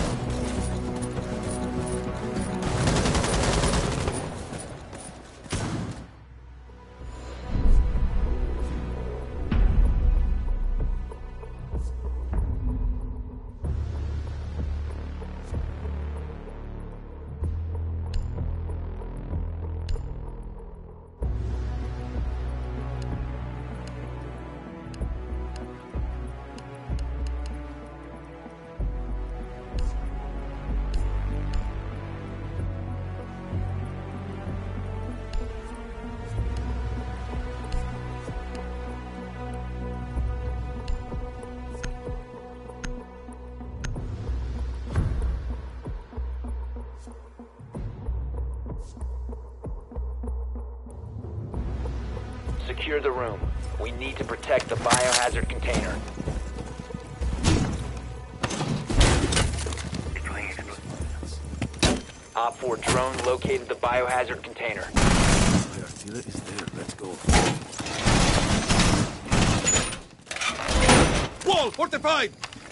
Speaker 1: Secure the room. We need to protect the biohazard container. Op 4 drone located the biohazard container.
Speaker 4: Artilla is there. Let's go. Wall fortified!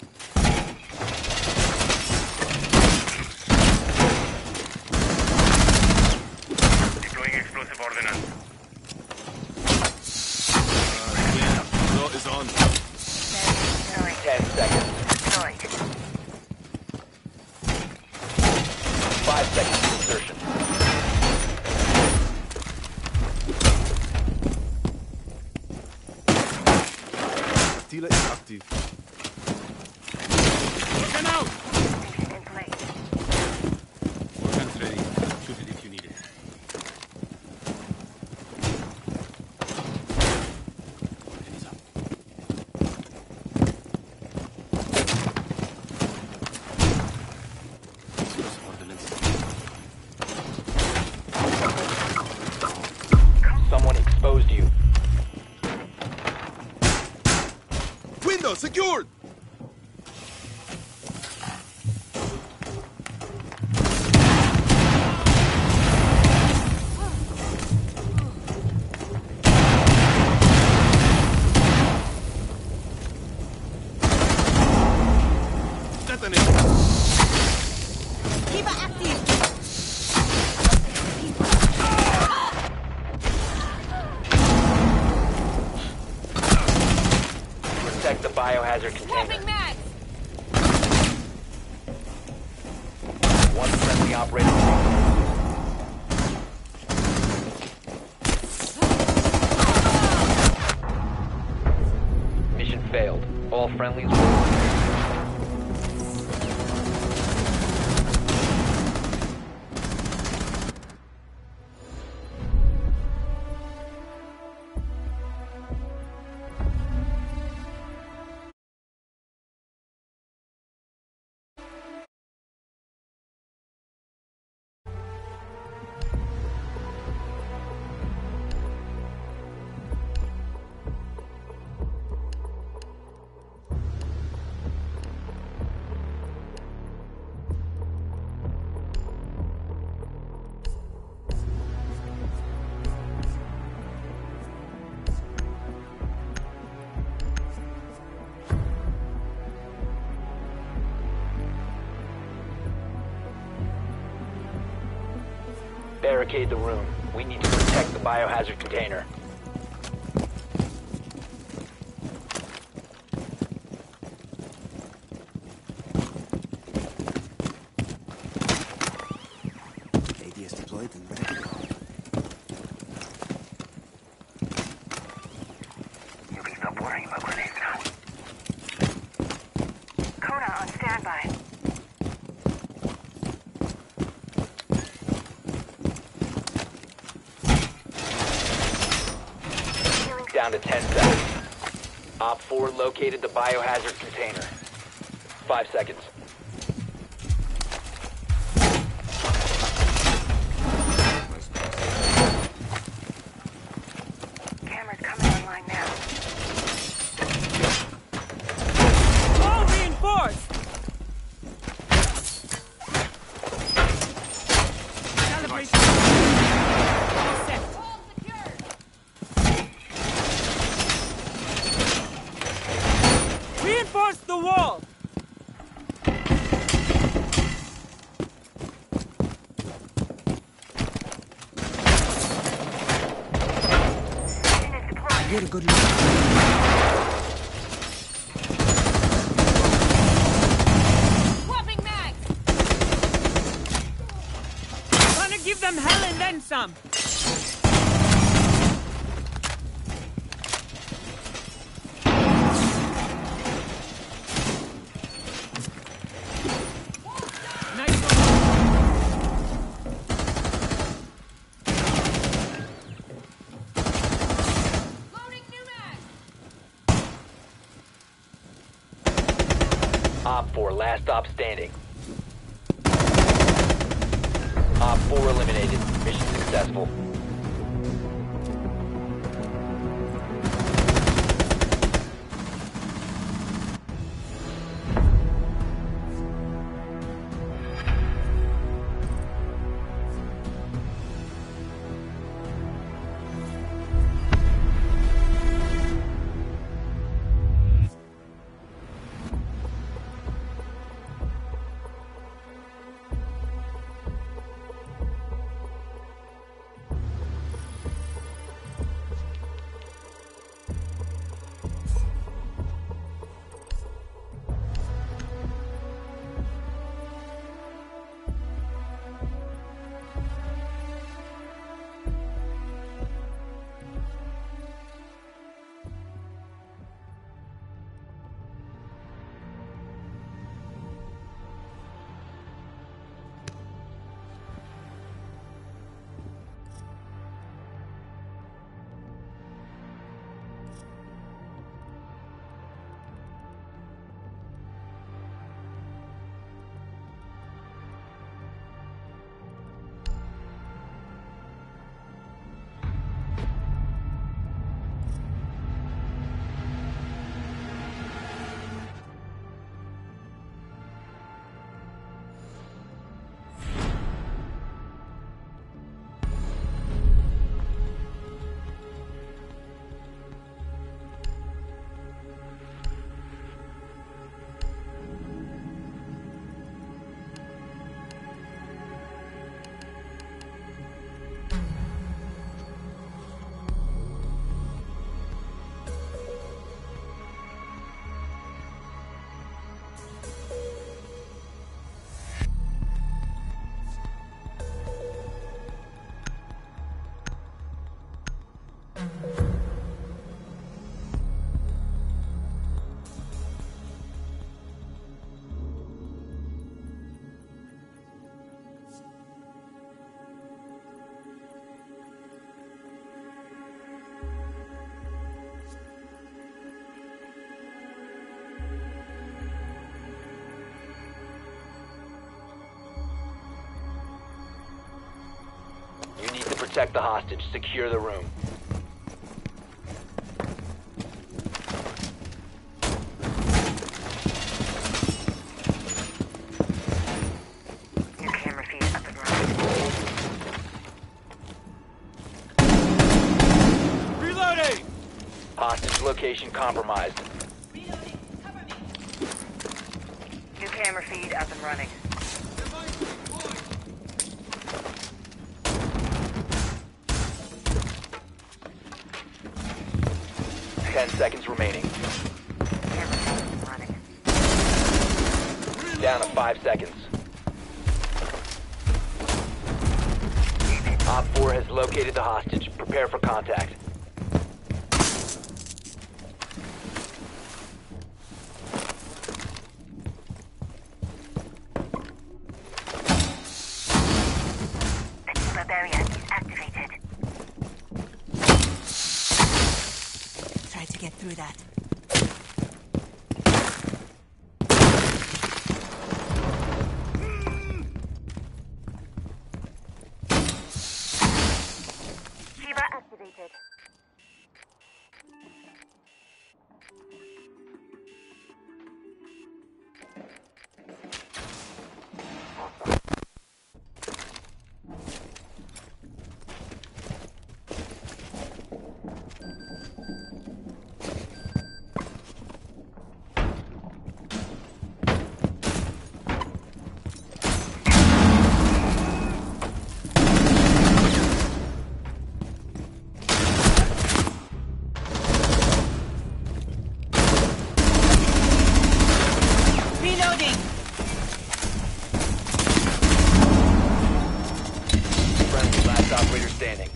Speaker 7: Deploying explosive ordnance.
Speaker 4: Yeah. Floor is on.
Speaker 1: 10 seconds.
Speaker 3: Deployed.
Speaker 1: 5 seconds to insertion.
Speaker 4: Artilla is active. Looking out!
Speaker 3: In place.
Speaker 4: Guns ready. Shoot it if you need it. Hands up. Explosive ordnance.
Speaker 1: Someone exposed you.
Speaker 4: Window secured!
Speaker 2: Anthony!
Speaker 9: Keep it active!
Speaker 1: Protect the biohazard container.
Speaker 9: Swapping mags!
Speaker 1: One friendly operator. Mission failed. All friendlies were... Barricade the room. We need to protect the biohazard container.
Speaker 4: ADS deployed and ready to go.
Speaker 3: You can stop worrying about grenades now. Kona on standby.
Speaker 1: Down to 10 seconds. Op 4 located the biohazard container. 5 seconds.
Speaker 3: Cameras coming online now.
Speaker 2: All reinforced! Calibration! All set!
Speaker 9: All secured!
Speaker 2: Reinforce the wall!
Speaker 3: Unit deployed.
Speaker 4: Get a good look.
Speaker 9: Swapping mags!
Speaker 2: Gonna give them hell and then some! Nice one.
Speaker 9: Loading new mags!
Speaker 1: Op 4, last stop standing. Op 4 eliminated. Mission successful. protect the hostage. Secure the room.
Speaker 3: New camera feed up and running.
Speaker 2: Reloading!
Speaker 1: Hostage location compromised.
Speaker 3: New camera feed up and running.
Speaker 1: 10 seconds remaining.
Speaker 3: Camera feed up and running.
Speaker 1: Down to 5 seconds. Op 4 has located the hostage. Prepare for contact.
Speaker 3: The Kiva barrier is activated. Try to get through that. Kiva activated.
Speaker 2: Reloading!
Speaker 1: Friendly, last operator standing.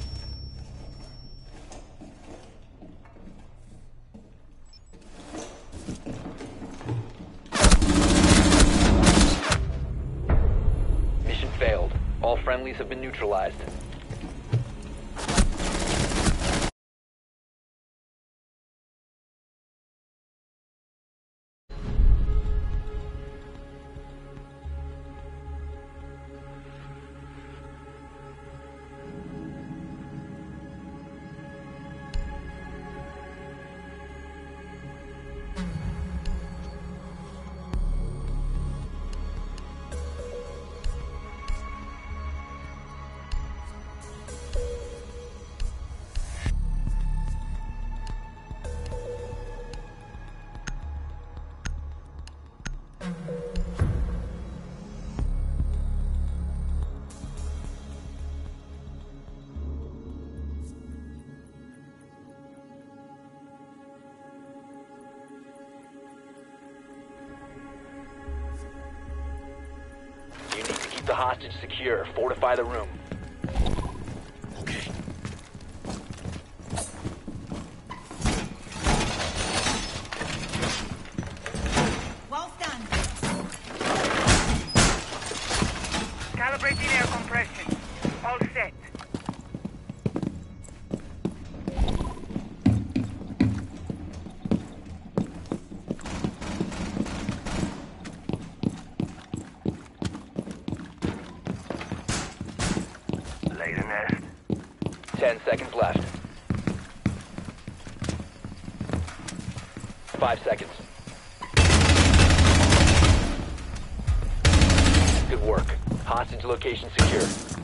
Speaker 1: Mission failed. All friendlies have been neutralized. You need to keep the hostage secure. Fortify the room.
Speaker 4: Okay.
Speaker 2: Well done!
Speaker 3: Calibrating air compression. All set. Lay the nest.
Speaker 1: 10 seconds left. 5 seconds. Good work. Hostage location secure.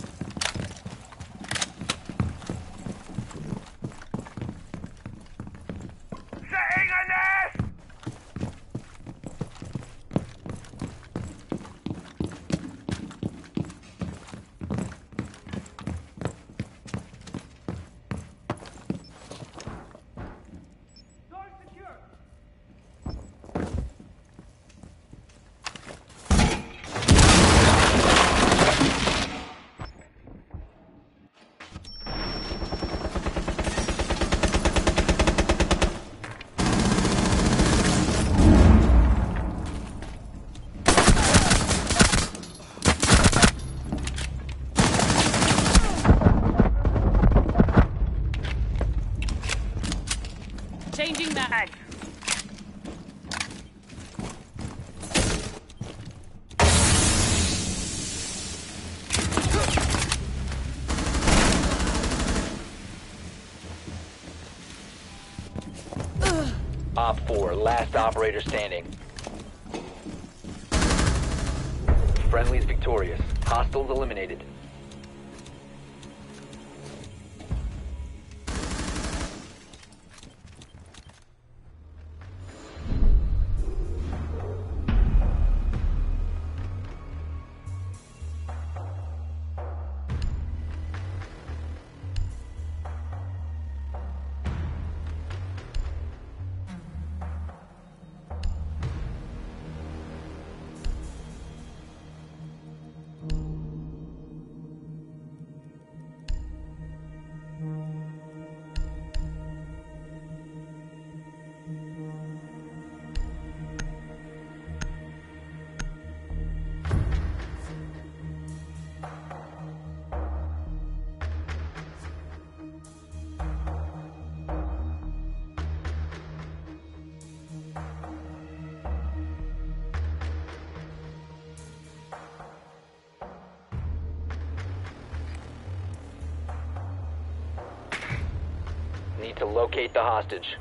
Speaker 3: Setting a nest!
Speaker 2: Door secure! Changing map.
Speaker 3: Add.
Speaker 1: 4, last operator standing. Friendly's victorious. Hostiles eliminated. Need to locate the hostage.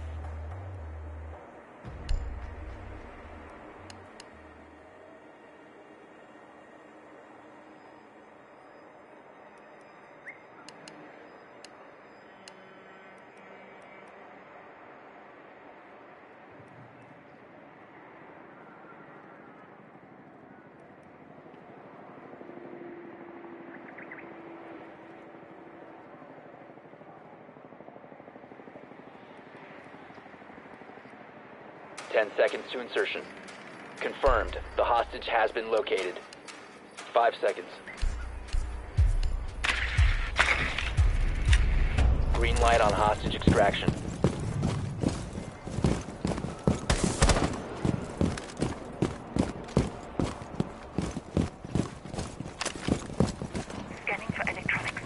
Speaker 1: Ten seconds to insertion. Confirmed. The hostage has been located. 5 seconds. Green light on hostage extraction.
Speaker 3: Scanning for electronics.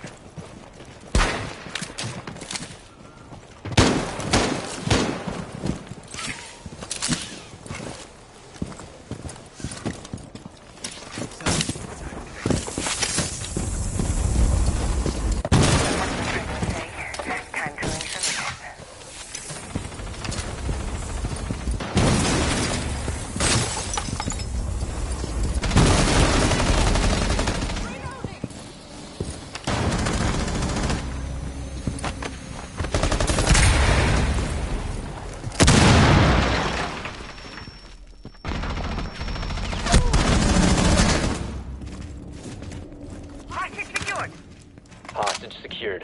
Speaker 3: Time to incinerate. Hostage secured.
Speaker 1: Hostage secured.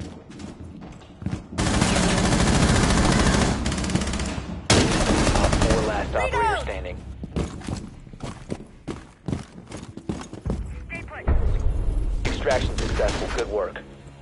Speaker 1: Op 4 last operator standing.
Speaker 3: Stay put.
Speaker 1: Extraction successful. Good work.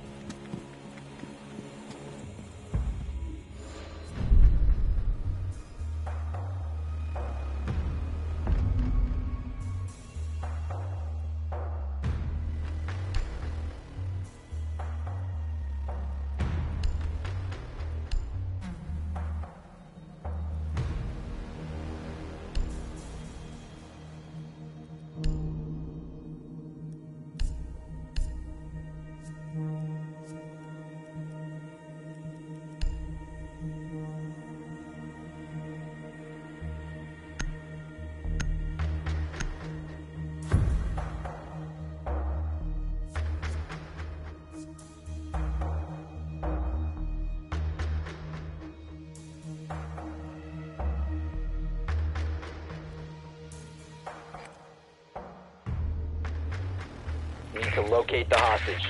Speaker 1: Need to locate the hostage.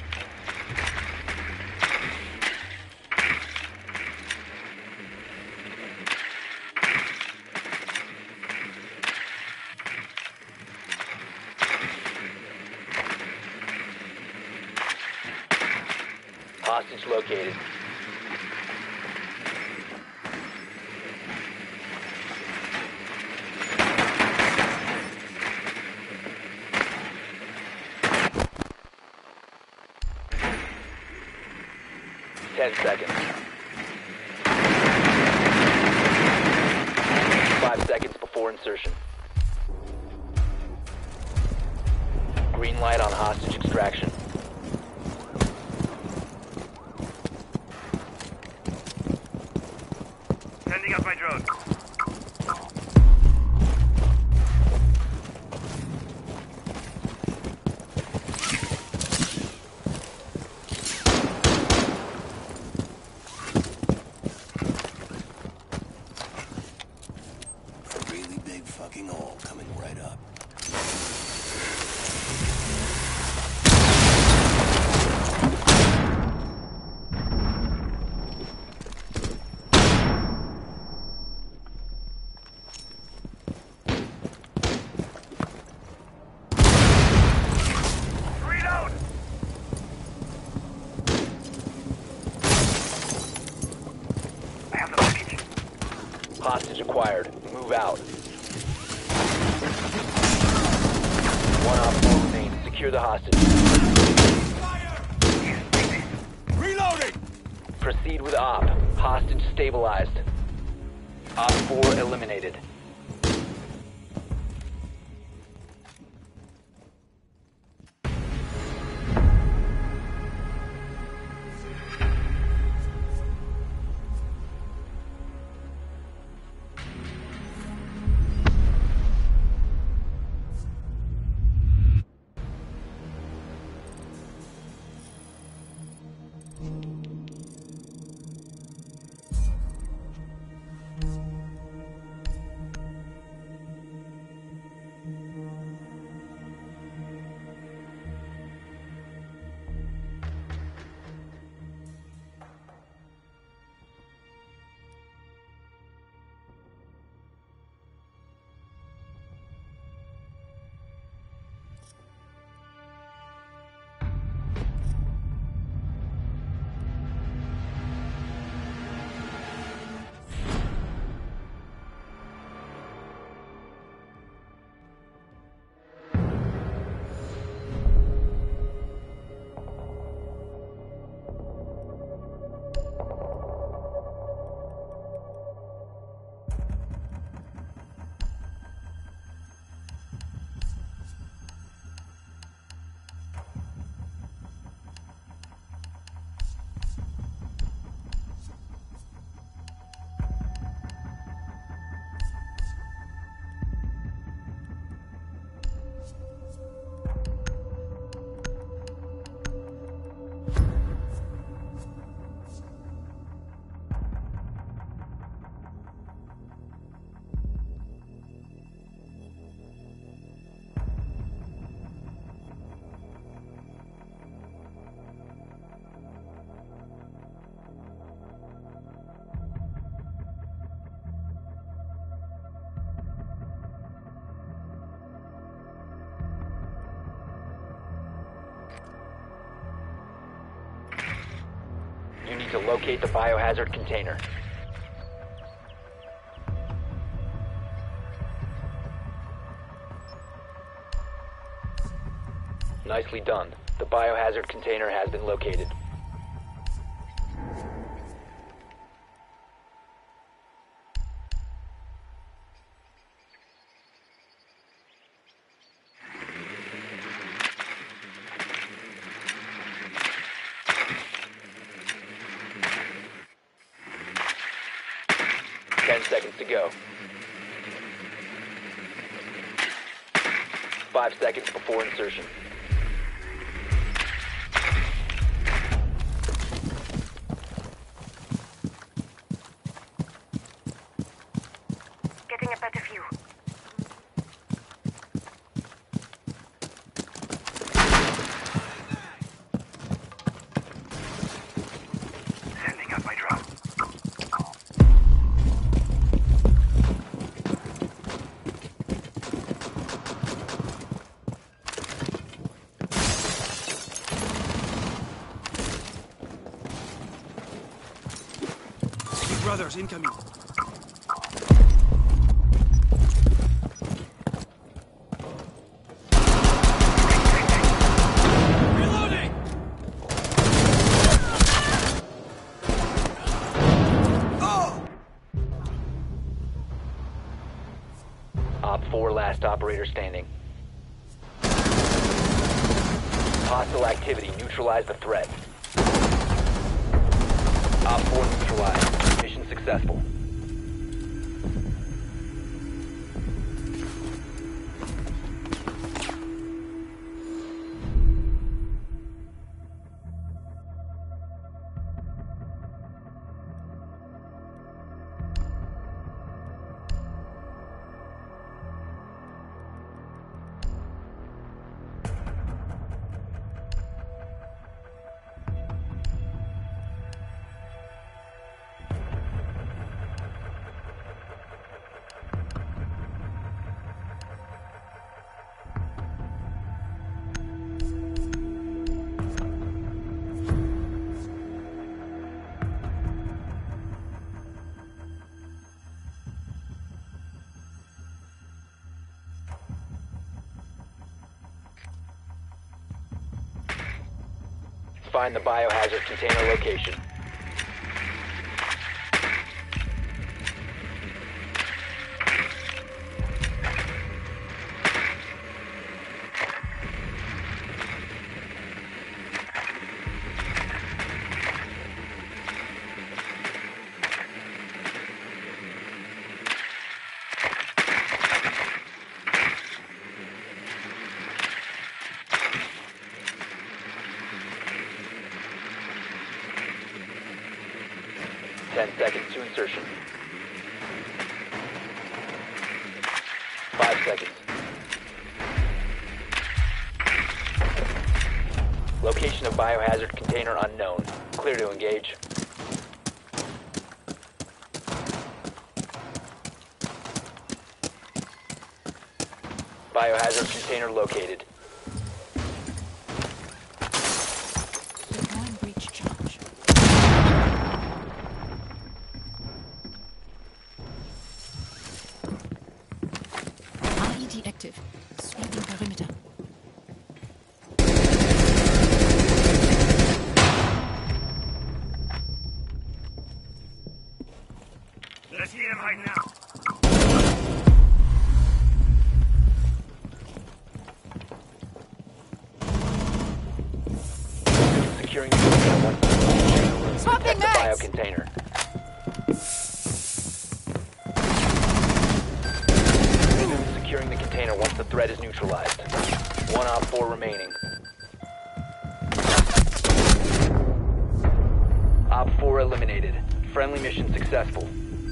Speaker 1: Hostage located. Ten seconds. 5 seconds before insertion. Green light on hostage extraction.
Speaker 7: Sending up my drone.
Speaker 4: coming right up.
Speaker 1: Hostage acquired. Move out. One op 4 remains. Secure the hostage.
Speaker 4: Reloading!
Speaker 1: Proceed with op. Hostage stabilized. Op 4 eliminated. You need to locate the biohazard container. Nicely done. The biohazard container has been located. Seconds to go. 5 seconds before insertion.
Speaker 3: Getting a better view. Sending out my drone.
Speaker 4: Brothers, incoming. Reloading! Oh!
Speaker 1: Op 4 last operator standing. Hostile activity. Neutralize the threat. Op 4 neutralized. Mission successful. find the biohazard container location. Seconds to insertion. 5 seconds. Location of biohazard container unknown. Clear to engage. Biohazard container located.
Speaker 9: Deploying breach charge. RED active. Sweeping perimeter.
Speaker 7: Let's get him right now.
Speaker 1: Securing the container.
Speaker 9: Swapping
Speaker 1: Protect the bio
Speaker 9: mags!
Speaker 1: container. Securing the container once the threat is neutralized. 1 op 4 remaining. Op 4 eliminated. Friendly mission successful.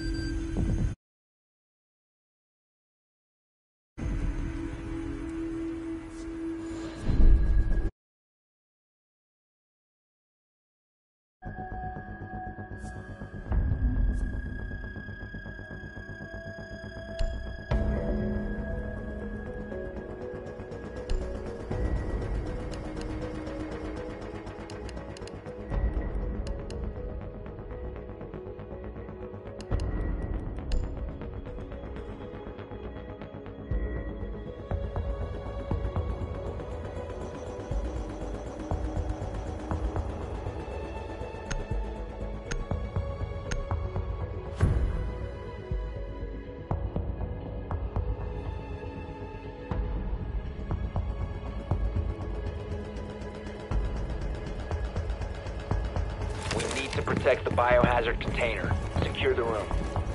Speaker 1: We need to protect the biohazard container. Secure the room.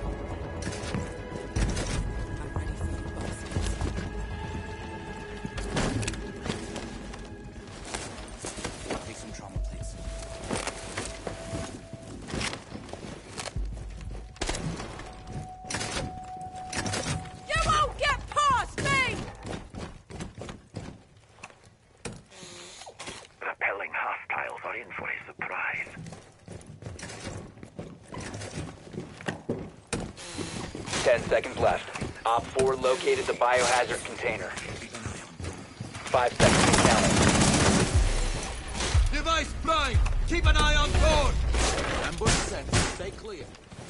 Speaker 4: Take some trauma, please.
Speaker 9: You won't get past me!
Speaker 7: Repelling hostiles are in for a surprise.
Speaker 1: 10 seconds left. Op 4 located the biohazard container. 5 seconds to count.
Speaker 4: Device prime! Keep an eye on board! Ambush set. Stay clear.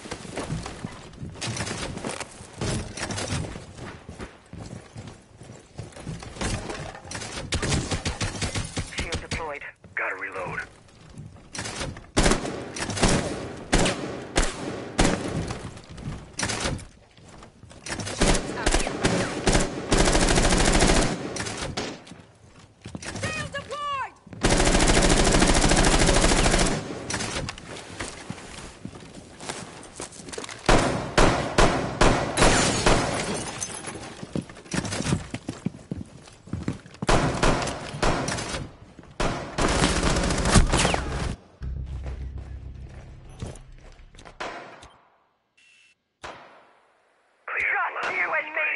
Speaker 3: Shield deployed.
Speaker 7: Gotta reload.
Speaker 9: Shield deployed!
Speaker 7: Clear.
Speaker 3: Just you and me!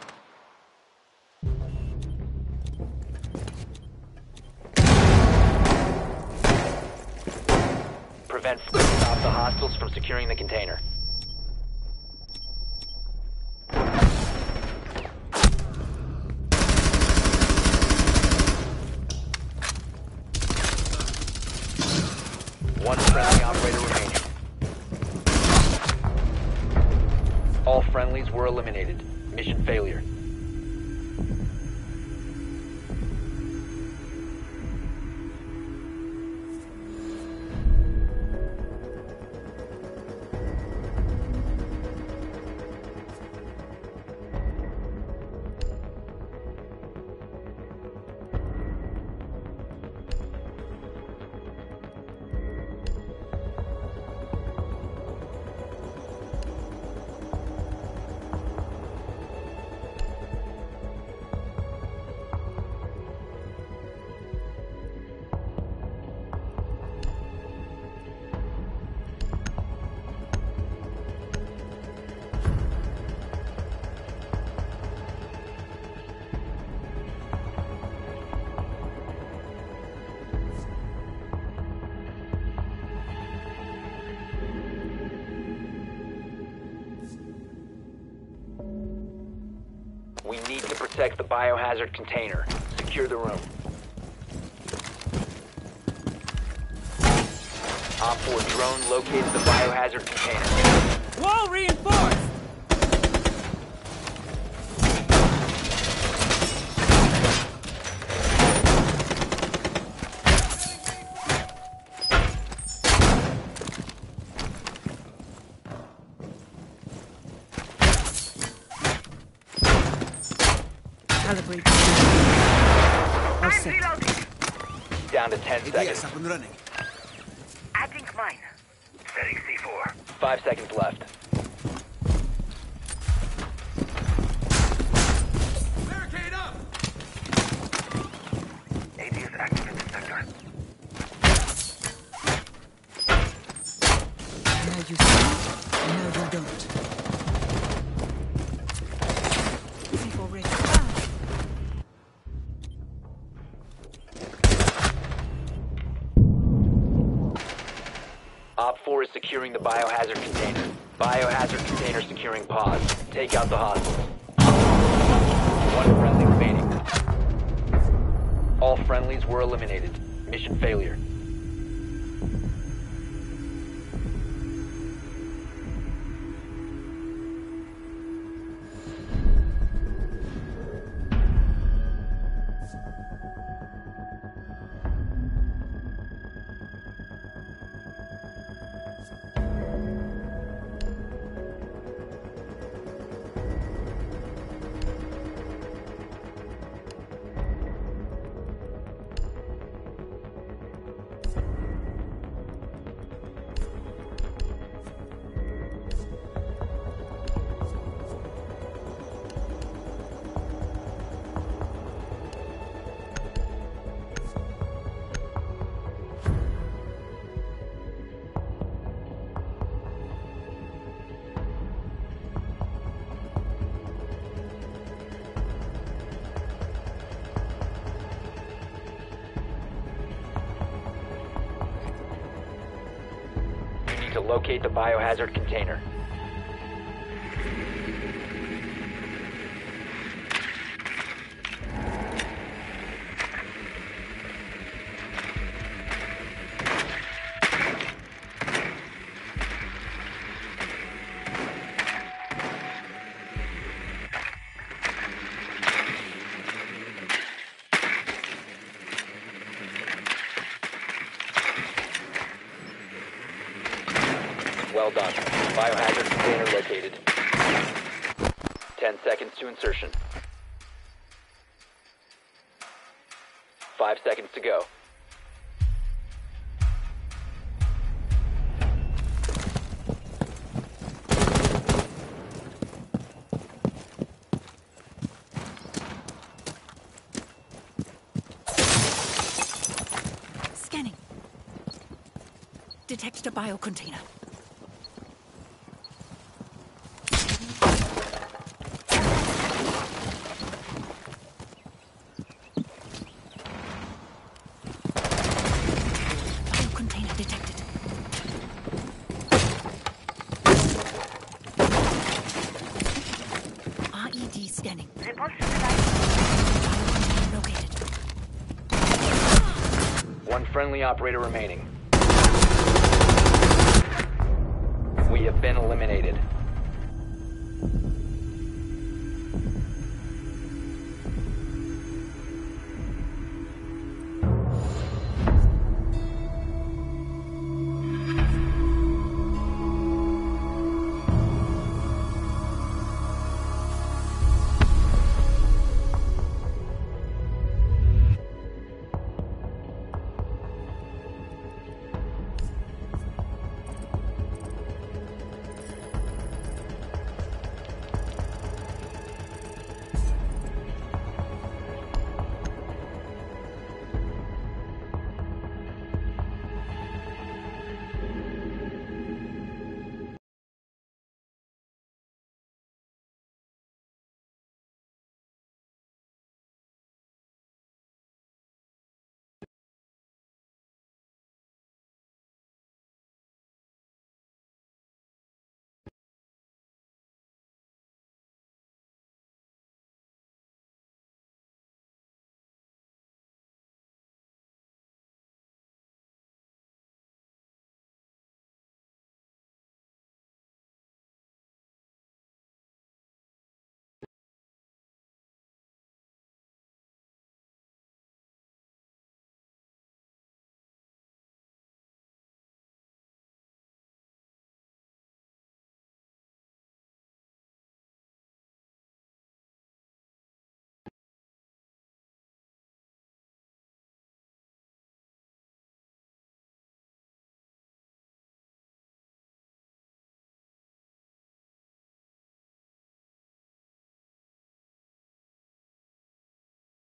Speaker 1: Stop the hostiles from securing the container. One friendly operator remaining. All friendlies were eliminated. Mission failure. protect the biohazard container. Secure the room. Op 4 drone located the biohazard container.
Speaker 2: Wall reinforced! Calibrate. All
Speaker 3: I'm
Speaker 2: set.
Speaker 3: reloading.
Speaker 1: Down to 10
Speaker 4: Yes,
Speaker 1: seconds.
Speaker 4: up and running.
Speaker 3: Adding mine. Setting C4.
Speaker 1: 5 seconds left.
Speaker 4: Barricade up!
Speaker 3: AD is active in the sector.
Speaker 2: Now you see, now you don't. C4 ready.
Speaker 1: Op 4 is securing the biohazard container. Biohazard container securing pods. Take out the hostiles. One friendly remaining. All friendlies were eliminated. Mission failure. To locate the biohazard container. Well done. Biohazard container located. 10 seconds to insertion. 5 seconds to go.
Speaker 2: Scanning. Detected a biocontainer. Biocontainer detected. RED scanning.
Speaker 3: Repulsion device.
Speaker 2: Biocontainer located.
Speaker 1: One friendly operator remaining. We have been eliminated.